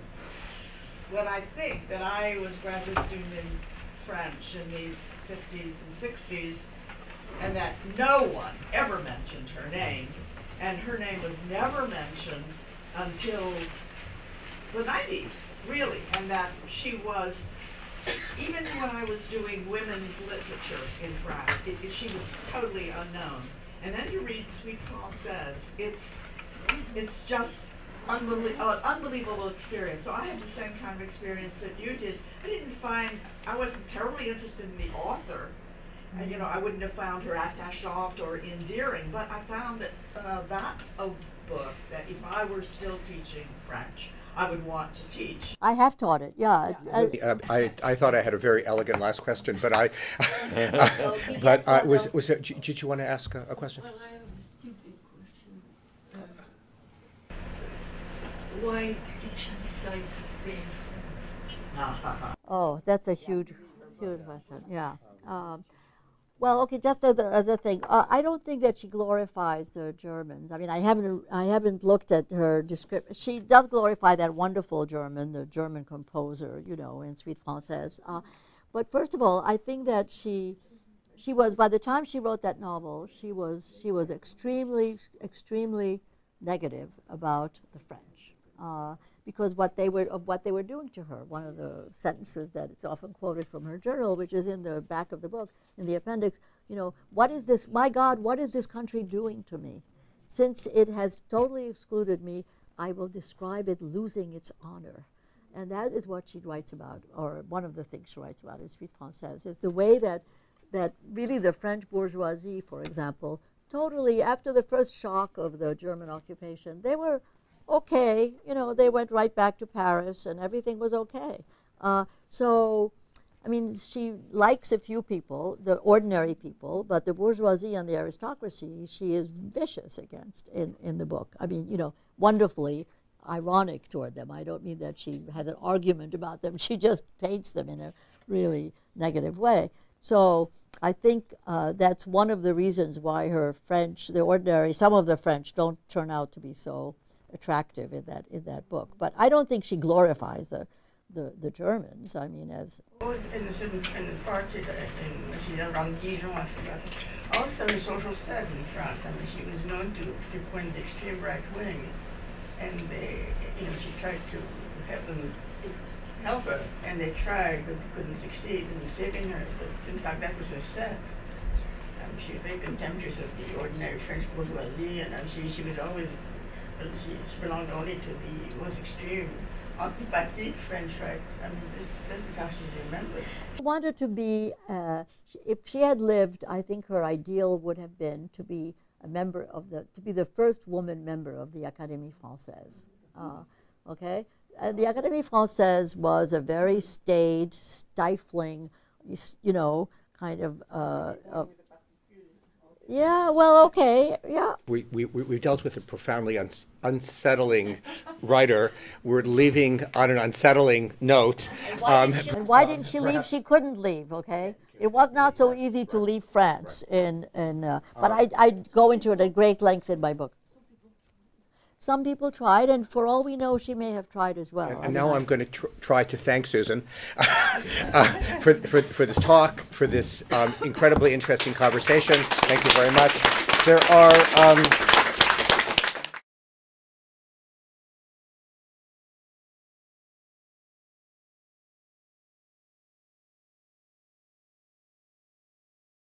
when I think that I was graduate student in French in the fifties and sixties, and that no one ever mentioned her name, and her name was never mentioned until the nineties, really, and that she was, even when I was doing women's literature in France, it, it, she was totally unknown. And then you read Suite Française, it's, it's just unbelie uh, unbelievable experience. So I had the same kind of experience that you did. I didn't find, I wasn't terribly interested in the author. And, you know, I wouldn't have found her attachant or endearing, but I found that uh, that's a book that if I were still teaching French, I would want to teach. I have taught it, yeah. Uh, I, I thought I had a very elegant last question, but I, uh, but uh, was was it, did you want to ask a, a question? Well, I have a stupid question. Uh, why did she decide to stay in France? Oh, that's a huge, huge question, yeah. Um, well, okay, just as a, as a thing, uh, I don't think that she glorifies the Germans. I mean, I haven't, I haven't looked at her description. She does glorify that wonderful German, the German composer, you know, in Suite Française. Uh, but first of all, I think that she, she was, by the time she wrote that novel, she was, she was extremely, extremely negative about the French. Uh, because what they were of what they were doing to her. One of the sentences that it's often quoted from her journal, which is in the back of the book, in the appendix, you know, what is this, my God, what is this country doing to me? Since it has totally excluded me, I will describe it losing its honor. And that is what she writes about, or one of the things she writes about in Suite Française, is the way that, that really the French bourgeoisie, for example, totally, after the first shock of the German occupation, they were okay, you know, they went right back to Paris and everything was okay. Uh, so, I mean, she likes a few people, the ordinary people, but the bourgeoisie and the aristocracy, she is vicious against in, in the book. I mean, you know, wonderfully ironic toward them. I don't mean that she has an argument about them. She just paints them in a really negative way. So I think uh, that's one of the reasons why her French, the ordinary, some of the French don't turn out to be so attractive in that in that book. But I don't think she glorifies the the, the Germans. I mean, as In the certain in the party that in, she's around Dijon, I forgot. Also in social set in France. I mean, she was known to frequent the extreme right wing, and they, you know, she tried to have them help her, and they tried, but couldn't succeed in saving her. But in fact, that was her set. Um, she was very contemptuous of the ordinary French bourgeoisie, and um, she she was always. She belonged only to the most extreme antipathic French right. I mean, this, this is how she's remembered. she wanted to be, uh, she, if she had lived, I think her ideal would have been to be a member of the, to be the first woman member of the Académie Française. Uh, okay? And the Académie Française was a very staid, stifling, you, s- you know, kind of, uh, uh, yeah, well, okay, yeah. We, we, we- we've dealt with a profoundly uns unsettling writer. We're leaving on an unsettling note. Um, And why didn't she leave? She couldn't leave, okay? It was not so easy to leave France, in, in, uh, but I, I go into it at great length in my book. Some people tried, and for all we know, she may have tried as well. And, I and mean, now I- I'm going to tr try to thank Susan uh, for, for, for this talk, for this um, incredibly interesting conversation. Thank you very much. There are... Um,